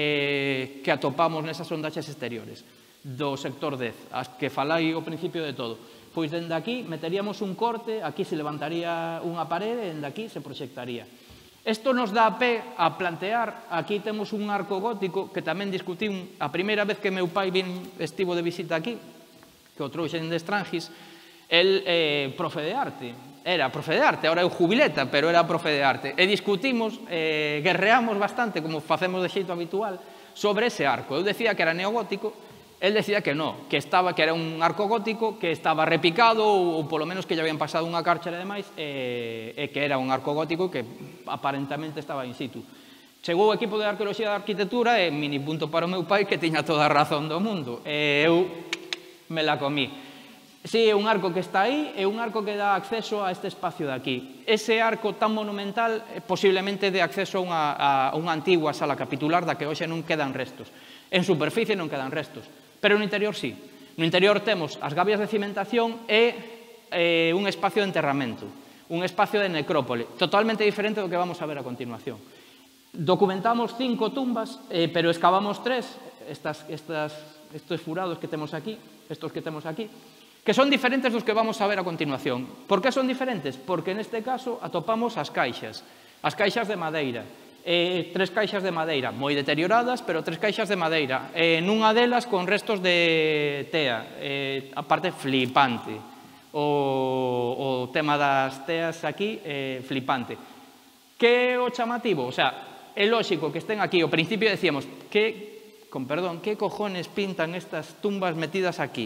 que atopamos nesas sondaxes exteriores do sector 10, as que falai ao principio de todo. Pois dende aquí meteríamos un corte, aquí se levantaría unha parede, e dende aquí se proxectaría. Isto nos dá pé a plantear, aquí temos un arco gótico que tamén discutín a primeira vez que meu pai estivo de visita aquí, que o trouxen de Estrangis, el profe de arte. Era profe de arte, ahora é o jubileta, pero era profe de arte. E discutimos, guerreamos bastante, como facemos de xeito habitual, sobre ese arco. Eu decía que era neogótico, el decía que non, que era un arco gótico que estaba repicado, ou polo menos que lle habían pasado unha cárcere de máis, e que era un arco gótico que aparentemente estaba in situ. Chegou o equipo de Arqueoloxía e de Arquitectura e mini punto para o meu pai que tiña toda a razón do mundo. E eu me la comí. Sí, é un arco que está aí, é un arco que dá acceso a este espacio de aquí. Ese arco tan monumental posiblemente dé acceso a unha antigua sala capitular da que hoxe non quedan restos. En superficie non quedan restos, pero no interior sí. No interior temos as gabias de cimentación e un espacio de enterramento, un espacio de necrópole, totalmente diferente do que vamos a ver a continuación. Documentamos 5 tumbas, pero excavamos 3, estos furados que temos aquí, que son diferentes dos que vamos a ver a continuación. Por que son diferentes? Porque neste caso atopamos as caixas de madeira. 3 caixas de madeira, moi deterioradas, pero 3 caixas de madeira. Nunha delas con restos de tea, a parte flipante. O tema das teas aquí, flipante. Que é o chamativo? O sea, é lógico que estén aquí. Ao principio decíamos, con perdón, que cojones pintan estas tumbas metidas aquí?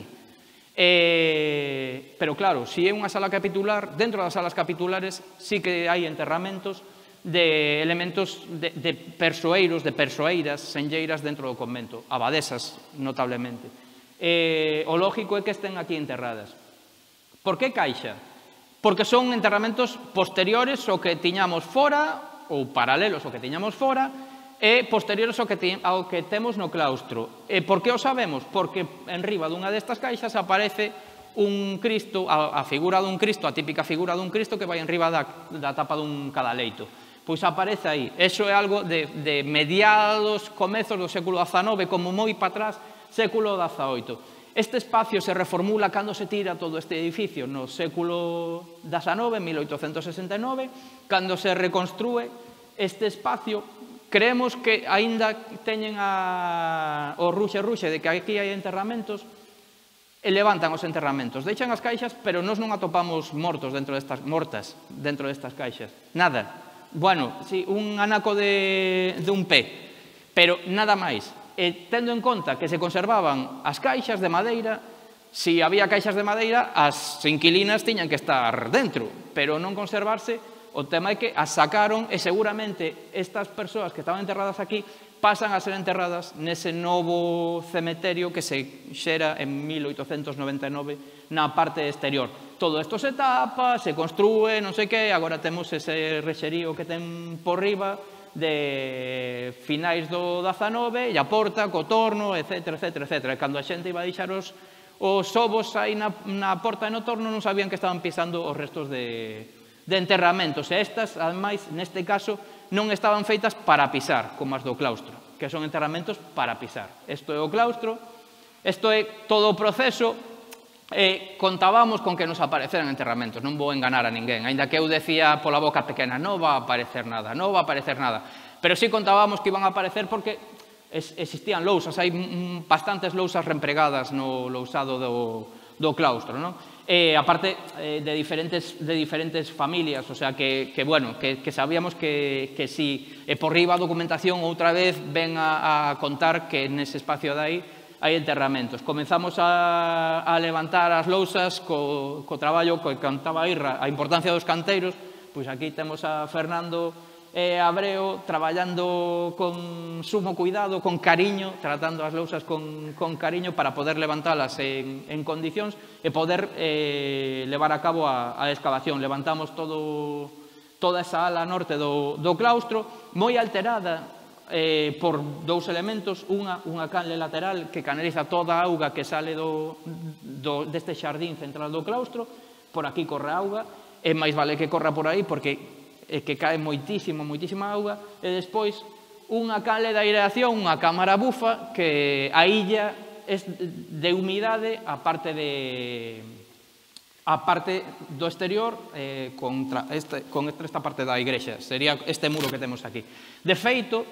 Pero claro, se é unha sala capitular, dentro das salas capitulares sí que hai enterramentos de elementos de persoeiros, de persoeiras, senlleiras dentro do convento, abadesas notablemente. O lógico é que estén aquí enterradas. Por que caixa? Porque son enterramentos posteriores ao que tiñamos fora, ou paralelos ao que tiñamos fora, e posteriores ao que temos no claustro. E por que o sabemos? Porque en riba dunha destas caixas aparece un Cristo, a figura dun Cristo, a típica figura dun Cristo que vai en riba da tapa dun cadaleito. Pois aparece aí. Eso é algo de mediados, comezos do século XIX, como moi para atrás, século XVIII. Este espacio se reformula cando se tira todo este edificio no século XIX, 1869, cando se reconstrúe este espacio. Creemos que aínda teñen o ruxe de que aquí hai enterramentos e levantan os enterramentos. Deixan as caixas, pero nós non atopamos mortas dentro destas caixas. Nada. Bueno, sí, un anaco de un pé, pero nada máis. E tendo en conta que se conservaban as caixas de madeira, se había caixas de madeira, as inquilinas tiñan que estar dentro, pero non conservarse. O tema é que as sacaron e seguramente estas persoas que estaban enterradas aquí pasan a ser enterradas nese novo cementerio que se xera en 1899 na parte exterior. Todo isto se tapa, se construe, non sei que, agora temos ese rexerío que ten por riba de finais do 19 e a porta, co torno, etc. E cando a xente iba a deixar os ovos aí na porta e no torno non sabían que estaban pisando os restos de enterramentos. E estas, ademais, neste caso, non estaban feitas para pisar, como as do claustro, que son enterramentos para pisar. Isto é o claustro, isto é todo o proceso, e contábamos con que nos apareceran enterramentos, non vou enganar a ninguén, aínda que eu decía pola boca pequena, non va a aparecer nada, non va a aparecer nada, pero sí contábamos que iban a aparecer porque existían lousas, hai bastantes lousas reempregadas no lousado do claustro, non? Aparte de diferentes familias, o sea, que sabíamos que si por riba a documentación outra vez ven a contar que nese espacio de aí hai enterramentos. Comenzamos a levantar as lousas co traballo que contaba Irra, a importancia dos canteiros, pois aquí temos a Fernando Abreu traballando con sumo cuidado, con cariño, tratando as lousas con cariño para poder levantalas en condicións e poder levar a cabo a excavación. Levantamos toda esa ala norte do claustro, moi alterada por dous elementos, unha canle lateral que canaliza toda a auga que sale deste xardín central do claustro, por aquí corre a auga, e máis vale que corra por aí porque que cae moitísima auga, e despois unha canle de aireación, unha cámara bufa que ailla de humidade a parte do exterior con esta parte da igrexa, sería este muro que temos aquí. De feito,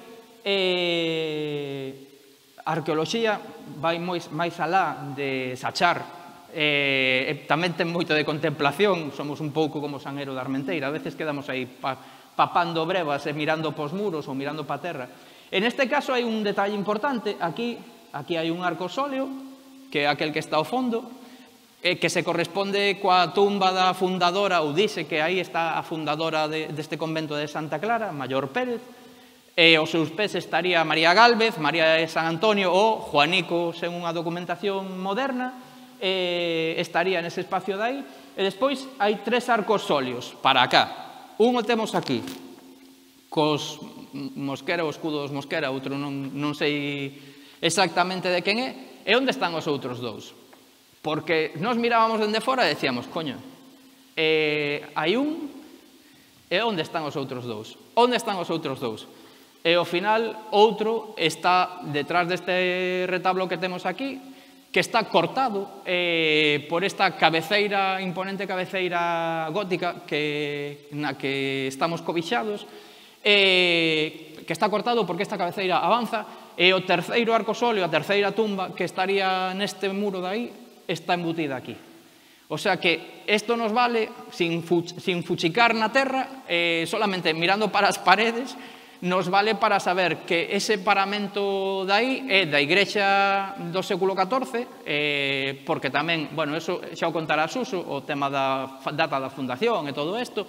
a arqueoloxía vai máis alá de sachar, tamén ten moito de contemplación, somos un pouco como Sanguero da Armenteira, a veces quedamos aí papando brevas e mirando pos muros ou mirando pa terra. En este caso hai un detalle importante, aquí hai un arco sóleo, que é aquel que está ao fondo, que se corresponde coa tumba da fundadora, ou dice que aí está a fundadora deste convento de Santa Clara, Maior Pérez, e aos seus pés estaría María Gálvez, María de San Antonio ou Juanico, sen unha documentación moderna, estaría nese espacio de aí, e despois hai tres arcos sóleos para acá. Un o temos aquí, cos Mosquera, o escudo dos Mosquera, outro non sei exactamente de quen é, e onde están os outros dous? Porque nós mirábamos dende fora e decíamos, coño, hai un, e onde están os outros dous? Onde están os outros dous? E ao final, outro está detrás deste retablo que temos aquí, que está cortado por esta cabeceira, imponente cabeceira gótica na que estamos cobixados, que está cortado porque esta cabeceira avanza, e o terceiro arco sóleo, a terceira tumba que estaría neste muro de aí, está embutida aquí. O sea que isto nos vale, sin fuchicar na terra, solamente mirando para as paredes, nos vale para saber que ese paramento de aí é da igrexa do século XIV, porque tamén, bueno, eso xa o contará Suso, o tema da data da fundación e todo isto,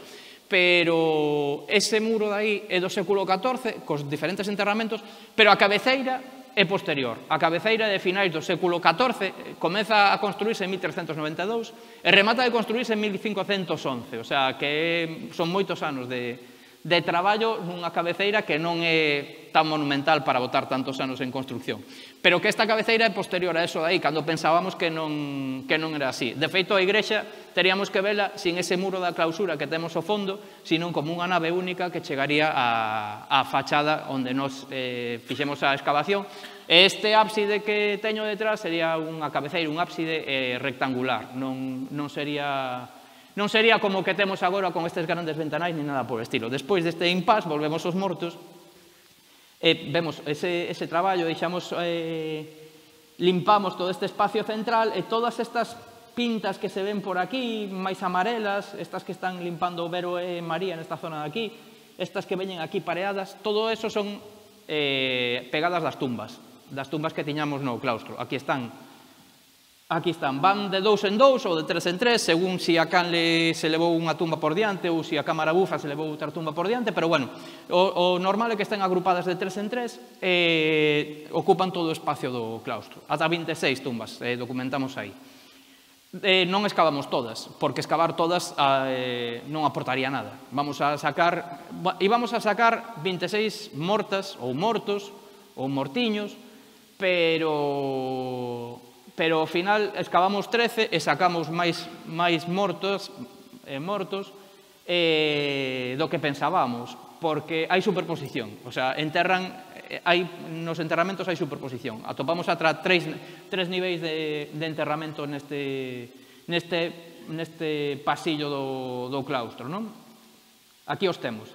pero ese muro de aí é do século XIV, cos diferentes enterramentos, pero a cabeceira é posterior. A cabeceira de finais do século XIV comeza a construirse en 1392 e remata de construirse en 1511, o sea, que son moitos anos de traballo nunha cabeceira que non é tan monumental para botar tantos anos en construcción. Pero que esta cabeceira é posterior a eso de aí, cando pensábamos que non era así. De feito, a igrexa teríamos que vela sin ese muro da clausura que temos ao fondo, sino como unha nave única que chegaría á fachada onde nos fixemos a excavación. Este ábside que teño detrás sería unha cabeceira, un ábside rectangular, non sería como o que temos agora con estes grandes ventanais ni nada por estilo. Despois deste impás, volvemos aos mortos, vemos ese traballo, limpamos todo este espacio central e todas estas pintas que se ven por aquí, máis amarelas, estas que están limpando o Vero e María nesta zona de aquí, estas que veñen aquí pareadas, todo eso son pegadas das tumbas que tiñamos no claustro. Aquí están, van de 2 en 2 ou de 3 en 3, según si a canle se levou unha tumba por diante ou si a cámara bufa se levou outra tumba por diante, pero bueno, o normal é que estén agrupadas de 3 en 3 e ocupan todo o espacio do claustro. Ata 26 tumbas documentamos aí. non escavamos todas, porque excavar todas non aportaría nada. Íbamos a sacar 26 mortas ou mortos ou mortiños, pero ao final excavamos 13 e sacamos máis mortos do que pensábamos, porque hai superposición, o sea, nos enterramentos hai superposición. Atopamos atra tres niveis de enterramento neste pasillo do claustro, non? Aquí os temos.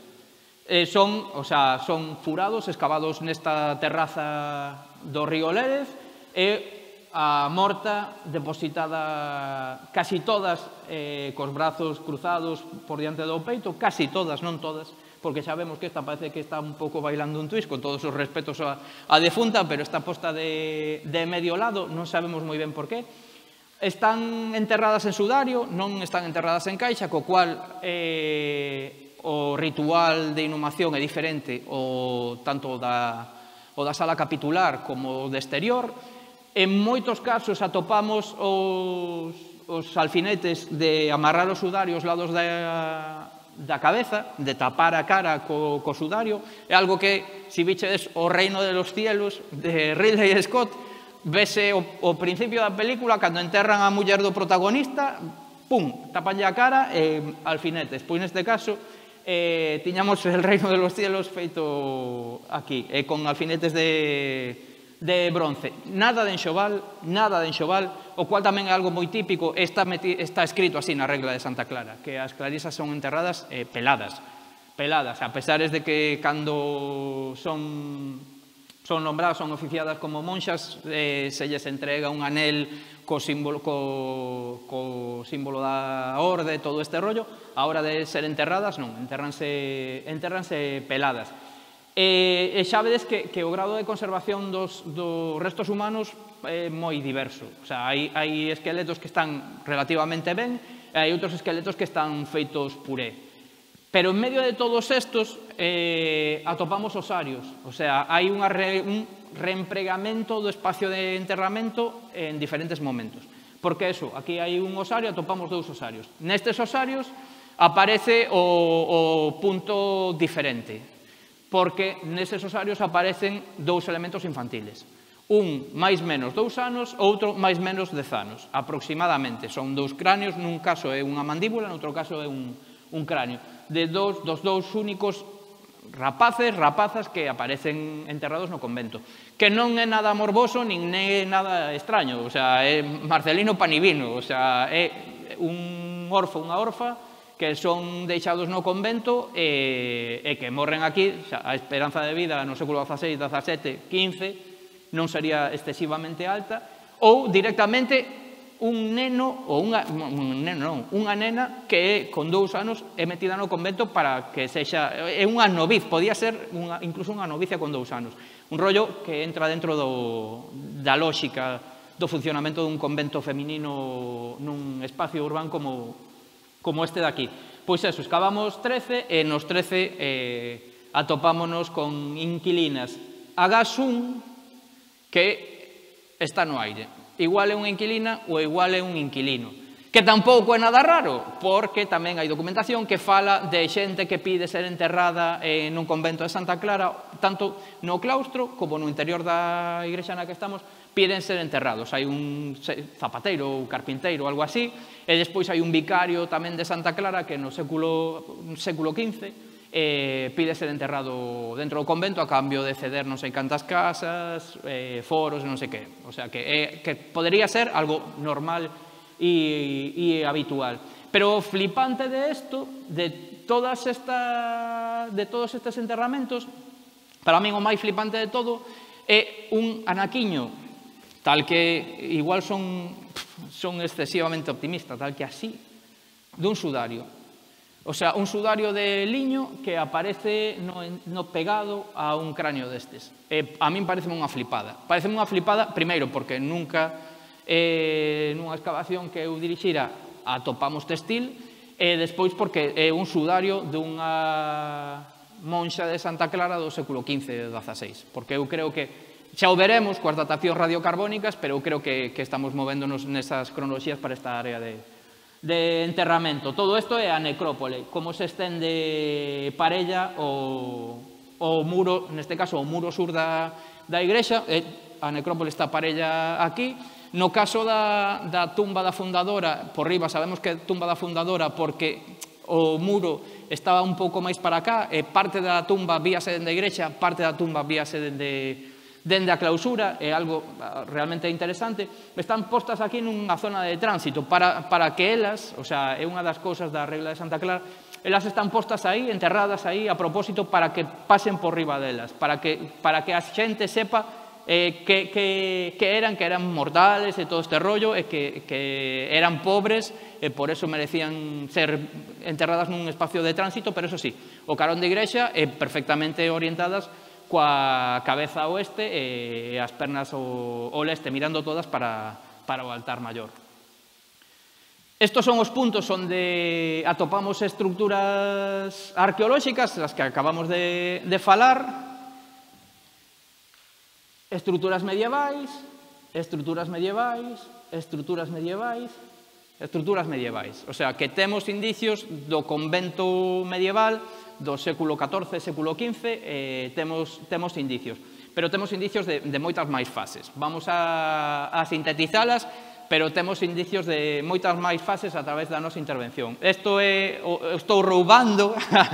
Son furados, excavados nesta terraza do río Lérez, e a morta depositada casi todas cos brazos cruzados por diante do peito, casi todas, non todas, porque xa vemos que esta parece que está un pouco bailando un twist, con todos os respetos a defunta, pero está posta de medio lado, non sabemos moi ben por qué. Están enterradas en sudario, non están enterradas en caixa, co cual o ritual de inhumación é diferente tanto da sala capitular como do exterior. En moitos casos atopamos os alfinetes de amarrar o sudario aos lados da cabeza, de tapar a cara co sudario. É algo que, se vichedes O reino de los cielos, de Ridley Scott, vese o principio da película, cando enterran a muller do protagonista, pum, tapanlle a cara e alfinetes. Pois neste caso, tiñamos El reino de los cielos feito aquí, con alfinetes de bronce. Nada de enxoval, o cual tamén é algo moi típico, está escrito así na regla de Santa Clara, que as clarisas son enterradas peladas, a pesar de que cando son nombradas, son oficiadas como monxas, se lles entrega un anel co símbolo da orde, todo este rollo. A hora de ser enterradas, non, entérranse peladas. E xa vedes que o grado de conservación dos restos humanos é moi diverso. O sea, hai esqueletos que están relativamente ben e hai outros esqueletos que están feitos puré. Pero en medio de todos estos atopamos osarios. O sea, hai un reempregamento do espacio de enterramento en diferentes momentos. Porque eso, aquí hai un osario, atopamos 2 osarios. Nestes osarios aparece o punto diferente, porque neses osarios aparecen 2 elementos infantiles. Un máis menos 2 anos, outro máis menos 10 anos, aproximadamente. Son 2 cráneos, nun caso é unha mandíbula, noutro caso é un cráneo. Dos 2 únicos rapazas que aparecen enterrados no convento. Que non é nada morboso, nin é nada extraño. O sea, é Marcelino Panivino. O sea, é un orfo, unha orfa, que son deixados no convento e que morren aquí. A esperanza de vida no século XVI, XVII, XV non sería excesivamente alta, ou directamente un neno ou unha nena que con 2 anos é metida no convento para que sexa, é unha noviz, podía ser incluso unha novicia con 2 anos. Un rollo que entra dentro da lógica do funcionamento dun convento feminino nun espacio urbano como este de aquí. Pois eso, excavamos 13 e nos 13 atopámonos con inquilinas agás 1 que está no aire. Igual é unha inquilina ou igual é un inquilino. Que tampouco é nada raro, porque tamén hai documentación que fala de xente que pide ser enterrada nun convento de Santa Clara, tanto no claustro como no interior da igrexa na que estamos, piden ser enterrados. Hai un zapateiro ou carpinteiro ou algo así, e despois hai un vicario tamén de Santa Clara que no século XV pide ser enterrado dentro do convento a cambio de ceder non sei cantas casas, foros, non sei que. O sea, que podería ser algo normal e habitual. Pero o flipante de isto, de todos estes enterramentos, para min o máis flipante de todo é un anaquiño, tal que igual son excesivamente optimistas, tal que así, dun sudario. O sea, un sudario de liño que aparece no pegado a un cráneo destes. A min pareceme unha flipada. Pareceme unha flipada, primeiro, porque nunca nunha excavación que eu dirixira atopamos textil, e despois porque é un sudario dunha monxa de Santa Clara do século XV e XVI. Porque eu creo que Xa o veremos coas datacións radiocarbónicas, pero eu creo que estamos movéndonos nesas cronoloxías para esta área de enterramento. Todo isto é a necrópole, como se estende parella o muro, neste caso o muro sur da igrexa, a necrópole está parella aquí. No caso da tumba da fundadora, por riba sabemos que é tumba da fundadora porque o muro estaba un pouco máis para cá, e parte da tumba víase dende a igrexa, parte da tumba víase dende a clausura, é algo realmente interesante. Están postas aquí nunha zona de tránsito para que elas, o sea, é unha das cousas da regla de Santa Clara, elas están postas aí, enterradas aí, a propósito para que pasen por riba delas, para que a xente sepa que eran mortales e todo este rollo, e que eran pobres, e por eso merecían ser enterradas nun espacio de tránsito, pero eso sí, o carón de igrexa é perfectamente orientadas coa cabeza ao oeste e as pernas ao leste, mirando todas para o altar maior. Estos son os puntos onde atopamos estructuras arqueolóxicas, as que acabamos de falar. Estruturas medievais, estruturas medievais, estruturas medievais, estruturas medievais. O sea, que temos indicios do convento medieval do século XIV, século XV, temos indicios. Pero temos indicios de moitas máis fases. Vamos a sintetizalas, pero temos indicios de moitas máis fases a través da nosa intervención. Isto é, estou roubando...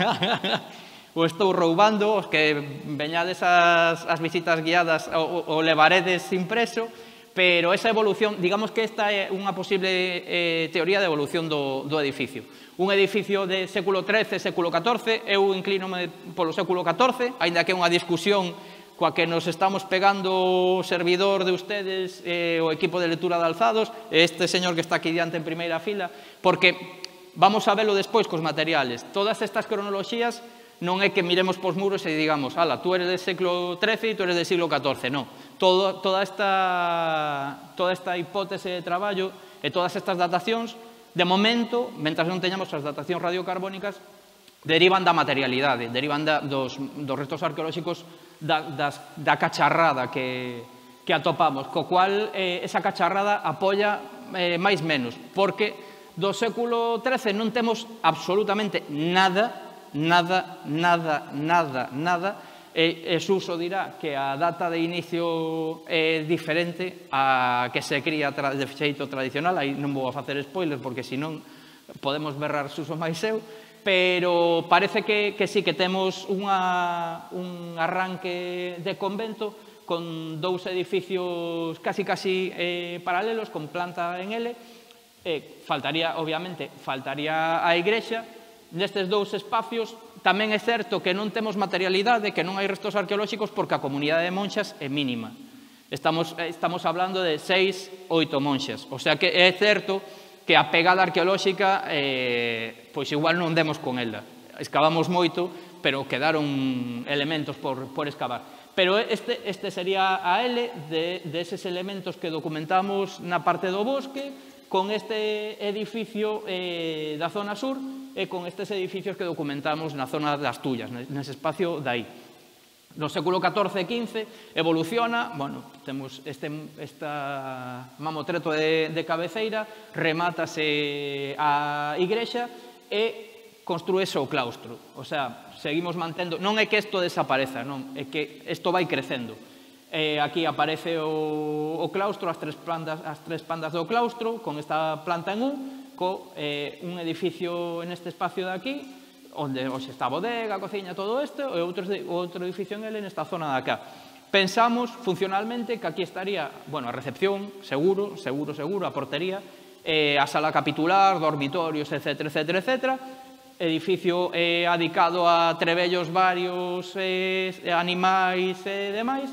os que veñades as visitas guiadas o levaredes impreso, pero esa evolución, digamos que esta é unha posible teoría de evolución do edificio. Un edificio de século XIII, século XIV, eu inclínome polo século XIV, aínda que é unha discusión coa que nos estamos pegando o servidor de ustedes, o equipo de lectura de alzados, este señor que está aquí diante en primeira fila, porque vamos a velo despois cos materiales. Todas estas cronoloxías non é que miremos pos muros e digamos, ala, tú eres del século XIII e tú eres del siglo XIV, non. Toda esta hipótese de traballo e todas estas datacións, de momento, mentras non teñamos as datacións radiocarbónicas, derivan da materialidade, derivan dos restos arqueolóxicos da cacharrada que atopamos, co cual esa cacharrada apoia máis menos, porque do século XIII non temos absolutamente nada, e Suso dirá que a data de inicio é diferente a que se cría de xeito tradicional, aí non vou a facer spoilers porque senón podemos berrar Suso máis eu, pero parece que sí que temos un arranque de convento con dous edificios casi paralelos, con planta en L, faltaría, obviamente, a igrexa. Nestes dous espacios tamén é certo que non temos materialidade, que non hai restos arqueolóxicos porque a comunidade de monxas é mínima. Estamos hablando de 6, 8 monxas. O sea que é certo que a pegada arqueolóxica, pois igual non demos con ela. Excavamos moito, pero quedaron elementos por excavar. Pero este sería a L deses elementos que documentamos na parte do bosque, con este edificio da zona sur e con estes edificios que documentamos na zona das Tullas, nese espacio de aí. No século XIV e XV evoluciona, bueno, temos este mamotreto de cabeceira, remátase a igrexa e construese o claustro. O sea, seguimos mantendo, non é que isto desapareza, non, é que isto vai crecendo. Aquí aparece o claustro, as tres pandas do claustro, con esta planta en un edificio neste espacio de aquí, onde hoxe está a bodega, a cociña, todo isto, e outro edificio en ele nesta zona de acá. Pensamos funcionalmente que aquí estaría, bueno, a recepción, seguro, a portería, a sala capitular, dormitorios, etc. Edificio adicado a trebellos varios, animais e demais.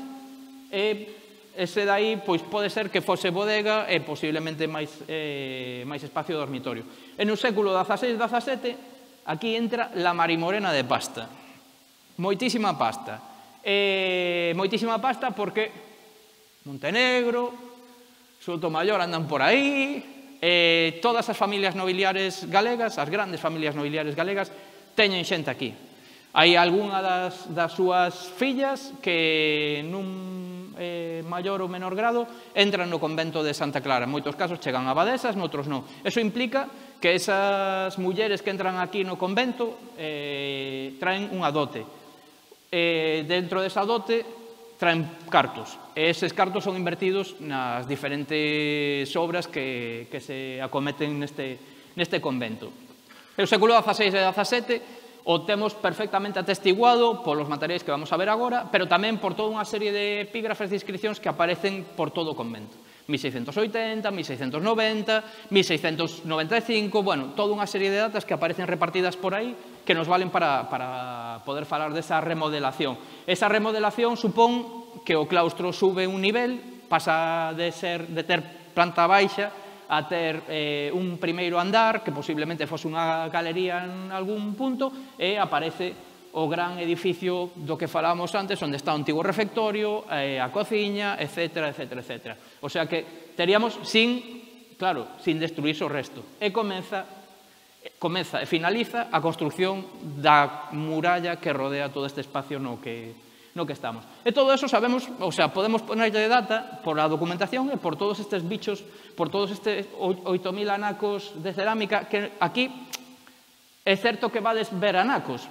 Ese dai, pois, pode ser que fose bodega e posiblemente máis espacio de dormitorio. En un século XVI-XVII, aquí entra la marimorena de pasta. Moitísima pasta. Moitísima pasta porque Montenegro, Sotomayor andan por aí, todas as familias nobiliares galegas, as grandes familias nobiliares galegas, teñen xente aquí. Hai algunha das súas fillas que nun maior ou menor grado, entran no convento de Santa Clara. En moitos casos chegan a abadesas, noutros non. Eso implica que esas mulleres que entran aquí no convento traen unha dote. Dentro desa dote traen cartos. Eses cartos son invertidos nas diferentes obras que se acometen neste convento. O século XVI e XVII o temos perfectamente atestiguado polos materiais que vamos a ver agora, pero tamén por toda unha serie de epígrafes de inscripcións que aparecen por todo o convento. 1680, 1690, 1695, bueno, toda unha serie de datas que aparecen repartidas por aí que nos valen para poder falar desa remodelación. Esa remodelación supón que o claustro sube un nivel, pasa de ter planta baixa a ter un primeiro andar, que posiblemente fose unha galería en algún punto, e aparece o gran edificio do que falábamos antes, onde está o antigo refectorio, a cociña, etc. O sea que teríamos sin destruirse o resto. E comeza e finaliza a construción da muralla que rodea todo este espacio no que estamos. E todo eso sabemos, o sea, podemos ponerlle data por a documentación e por todos estes bichos, por todos estes 8.000 anacos de cerámica, que aquí é certo que vades ver anacos,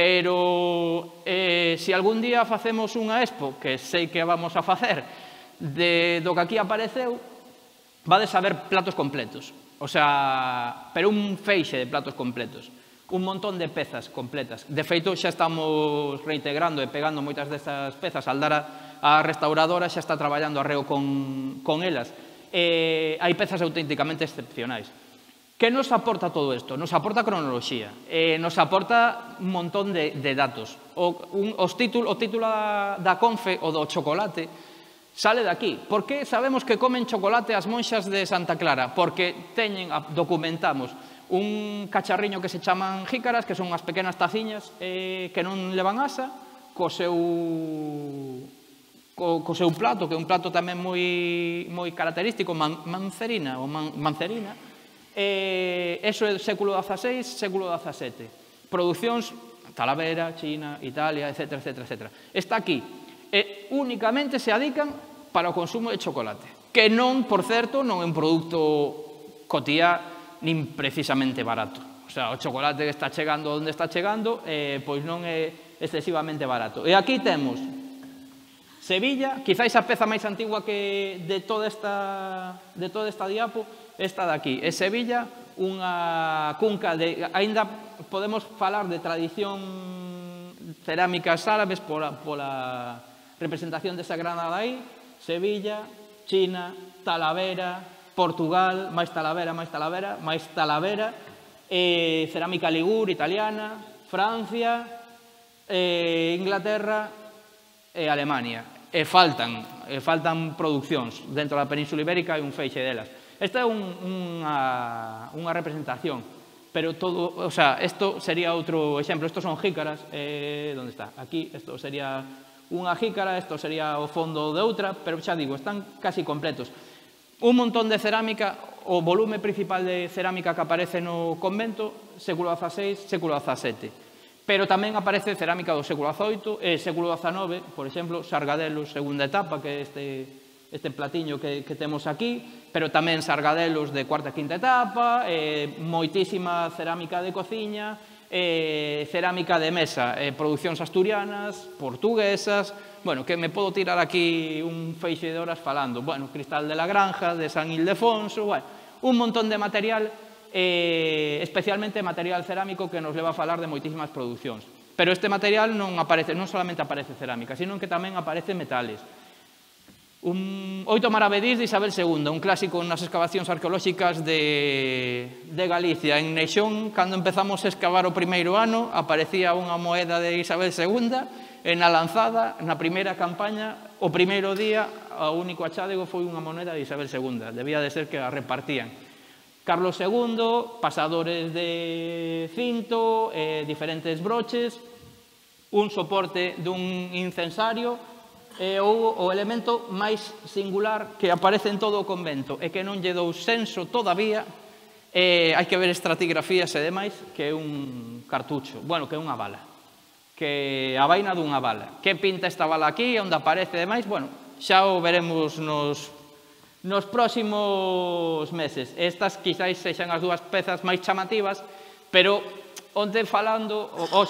pero se algún día facemos unha expo, que sei que vamos a facer, do que aquí apareceu, vades a ver platos completos. O sea, pero un feixe de platos completos. Un montón de pezas completas. De feito, xa estamos reintegrando e pegando moitas destas pezas. Aldara, a restauradora, xa está traballando arreo con elas. Hai pezas auténticamente excepcionais. Que nos aporta todo isto? Nos aporta cronoloxía. Nos aporta un montón de datos. O título da Confe, o do chocolate, sale de aquí. Por que sabemos que comen chocolate as monxas de Santa Clara? Porque documentamos un cacharriño que se chaman jícaras, que son unhas pequenas taciñas que non levan asa, co seu plato, que é un plato tamén moi característico, mancerina. Eso é século XVI, século XVII. Producións Talavera, China, Italia, etc. Está aquí. Únicamente se adican para o consumo de chocolate, que non, por certo, non é un produto cotía nin precisamente barato. O sea, o chocolate que está chegando onde está chegando, pois non é excesivamente barato. E aquí temos Sevilla, quizáis a peza máis antigua que de toda esta diapo, esta de aquí. É Sevilla, unha cunca de... Ainda podemos falar de tradición cerámicas árabes pola representación desa granada aí. Sevilla, China, Talavera, Portugal, máis Talavera, cerámica Ligur, italiana, Francia, Inglaterra e Alemania. E faltan producións dentro da Península Ibérica e un feixe delas. Esta é unha representación, pero todo, o sea, isto sería outro exemplo. Estos son jícaras, onde está? Aquí, isto sería unha jícara, isto sería o fondo de outra, pero xa digo, están casi completos. Un montón de cerámica, o volume principal de cerámica que aparece no convento, século XVI, século XVII. Pero tamén aparece cerámica do século XVIII e século XIX, por exemplo, Sargadelos, segunda etapa, que é este platiño que temos aquí, pero tamén Sargadelos de cuarta e quinta etapa, moitísima cerámica de cociña, cerámica de mesa, producións asturianas, portuguesas. Bueno, que me podo tirar aquí un feixe de horas falando. Bueno, Cristal de la Granja, de San Ildefonso, bueno, un montón de material, especialmente material cerámico que nos leva a falar de moitísimas producións. Pero este material non solamente aparece cerámica, sino que tamén aparece metales. Oito maravedís de Isabel II, un clásico nas excavacións arqueolóxicas de Galicia. En Neixón, cando empezamos a excavar o primeiro ano, aparecía unha moeda de Isabel II, e na lanzada, na primeira campaña, o primeiro día, o único achádego foi unha moneda de Isabel II. Debía de ser que a repartían. Carlos II, pasadores de cinto, diferentes broches, un soporte dun incensario, ou o elemento máis singular que aparece en todo o convento e que non lle dou senso todavía, hai que ver estratigrafías e demais, que é un cartucho, bueno, que é unha bala, que a vaina dunha bala. Que pinta esta bala aquí, onde aparece e demais? Bueno, xa o veremos nos próximos meses. Estas quizáis sexan as dúas pezas máis chamativas, pero hoxe falando,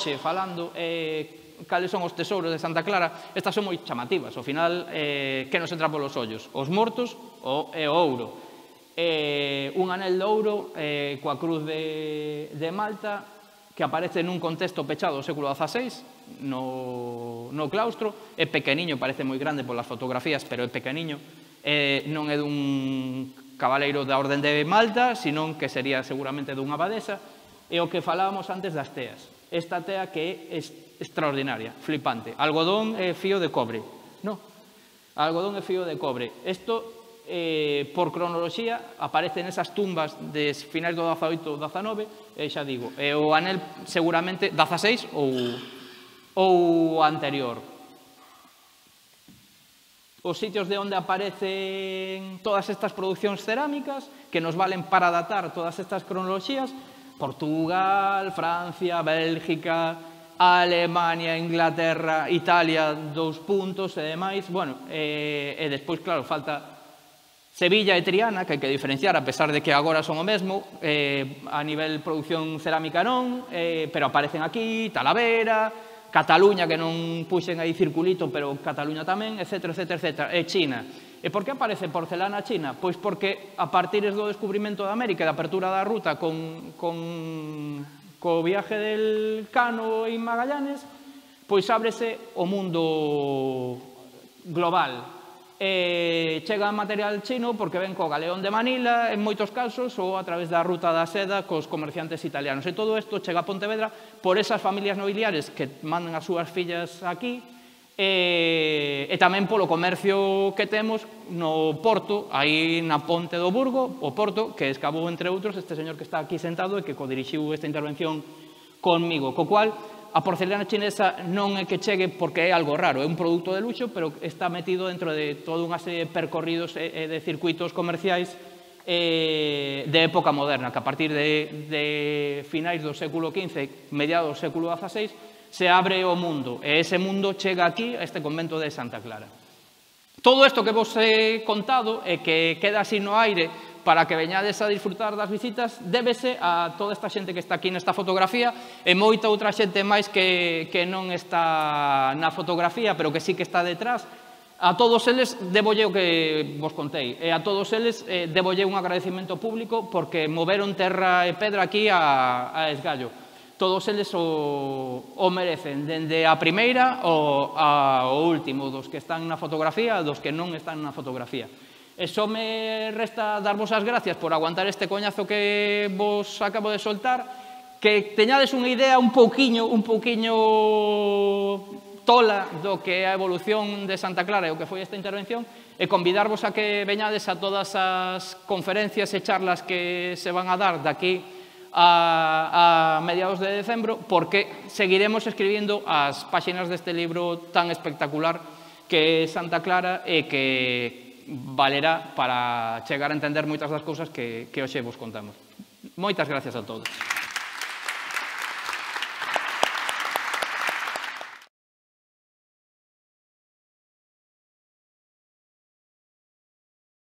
cales son os tesouros de Santa Clara, estas son moi chamativas. Ao final, que nos entra polos ollos? Os mortos e o ouro. Un anel de ouro coa cruz de Malta, que aparece nun contexto pechado do século XVI, no claustro. É pequeniño, parece moi grande polas fotografías, pero é pequeniño. Non é dun cabaleiro da Orden de Malta, senón que sería seguramente dunha abadesa. E o que falábamos antes das teas. Esta tea que é extraordinaria, flipante. Algodón e fío de cobre. No, algodón e fío de cobre. Isto, por cronoloxía, aparece nesas tumbas de finais do 18 ou 19, e xa digo, é o anel seguramente 16 ou anterior. Os sitios de onde aparecen todas estas producións cerámicas, que nos valen para datar todas estas cronoloxías: Portugal, Francia, Bélgica, Alemania, Inglaterra, Italia, 2 puntos e demais. Bueno, e despois, claro, falta Sevilla e Triana, que hai que diferenciar, a pesar de que agora son o mesmo, a nivel produción cerámica non, pero aparecen aquí, Talavera, Cataluña, que non puxen aí circulito, pero Cataluña tamén, etc, etc, etc, e China. E por que aparece porcelana china? Pois porque a partir do descubrimento da América e da apertura da ruta co viaje del Cano e Magallanes, pois ábrese o mundo global. Chega material chino porque ven co galeón de Manila, en moitos casos, ou a través da ruta da seda cos comerciantes italianos. E todo isto chega a Pontevedra por esas familias nobiliares que mandan as súas fillas aquí, e tamén polo comercio que temos no Porto, aí na Ponte do Burgo, o Porto, que escavou, entre outros, este señor que está aquí sentado e que codirixiu esta intervención conmigo, co cual a porcelana chinesa non é que chegue porque é algo raro, é un produto de luxo, pero está metido dentro de toda unha serie de percorridos e de circuitos comerciais de época moderna, que a partir de finais do século XV, mediados do século XVI, se abre o mundo, e ese mundo chega aquí, a este convento de Santa Clara. Todo isto que vos he contado e que queda así no aire para que veñades a disfrutar das visitas, débese a toda esta xente que está aquí nesta fotografía e moita outra xente máis que non está na fotografía, pero que sí que está detrás. A todos eles debolle o que vos contei, e a todos eles debolle un agradecimento público porque moveron terra e pedra aquí a esgallo. Todos eles o merecen, dende a primeira ao último, dos que están na fotografía, dos que non están na fotografía. E só me resta darvos as gracias por aguantar este coñazo que vos acabo de soltar, que teñades unha idea un pouquiño tola do que é a evolución de Santa Clara e o que foi esta intervención, e convidarvos a que veñades a todas as conferencias e charlas que se van a dar daqui a mediados de decembro, porque seguiremos escribindo as páxinas deste libro tan espectacular que é Santa Clara e que valerá para chegar a entender moitas das cousas que hoxe vos contamos. Moitas gracias a todos.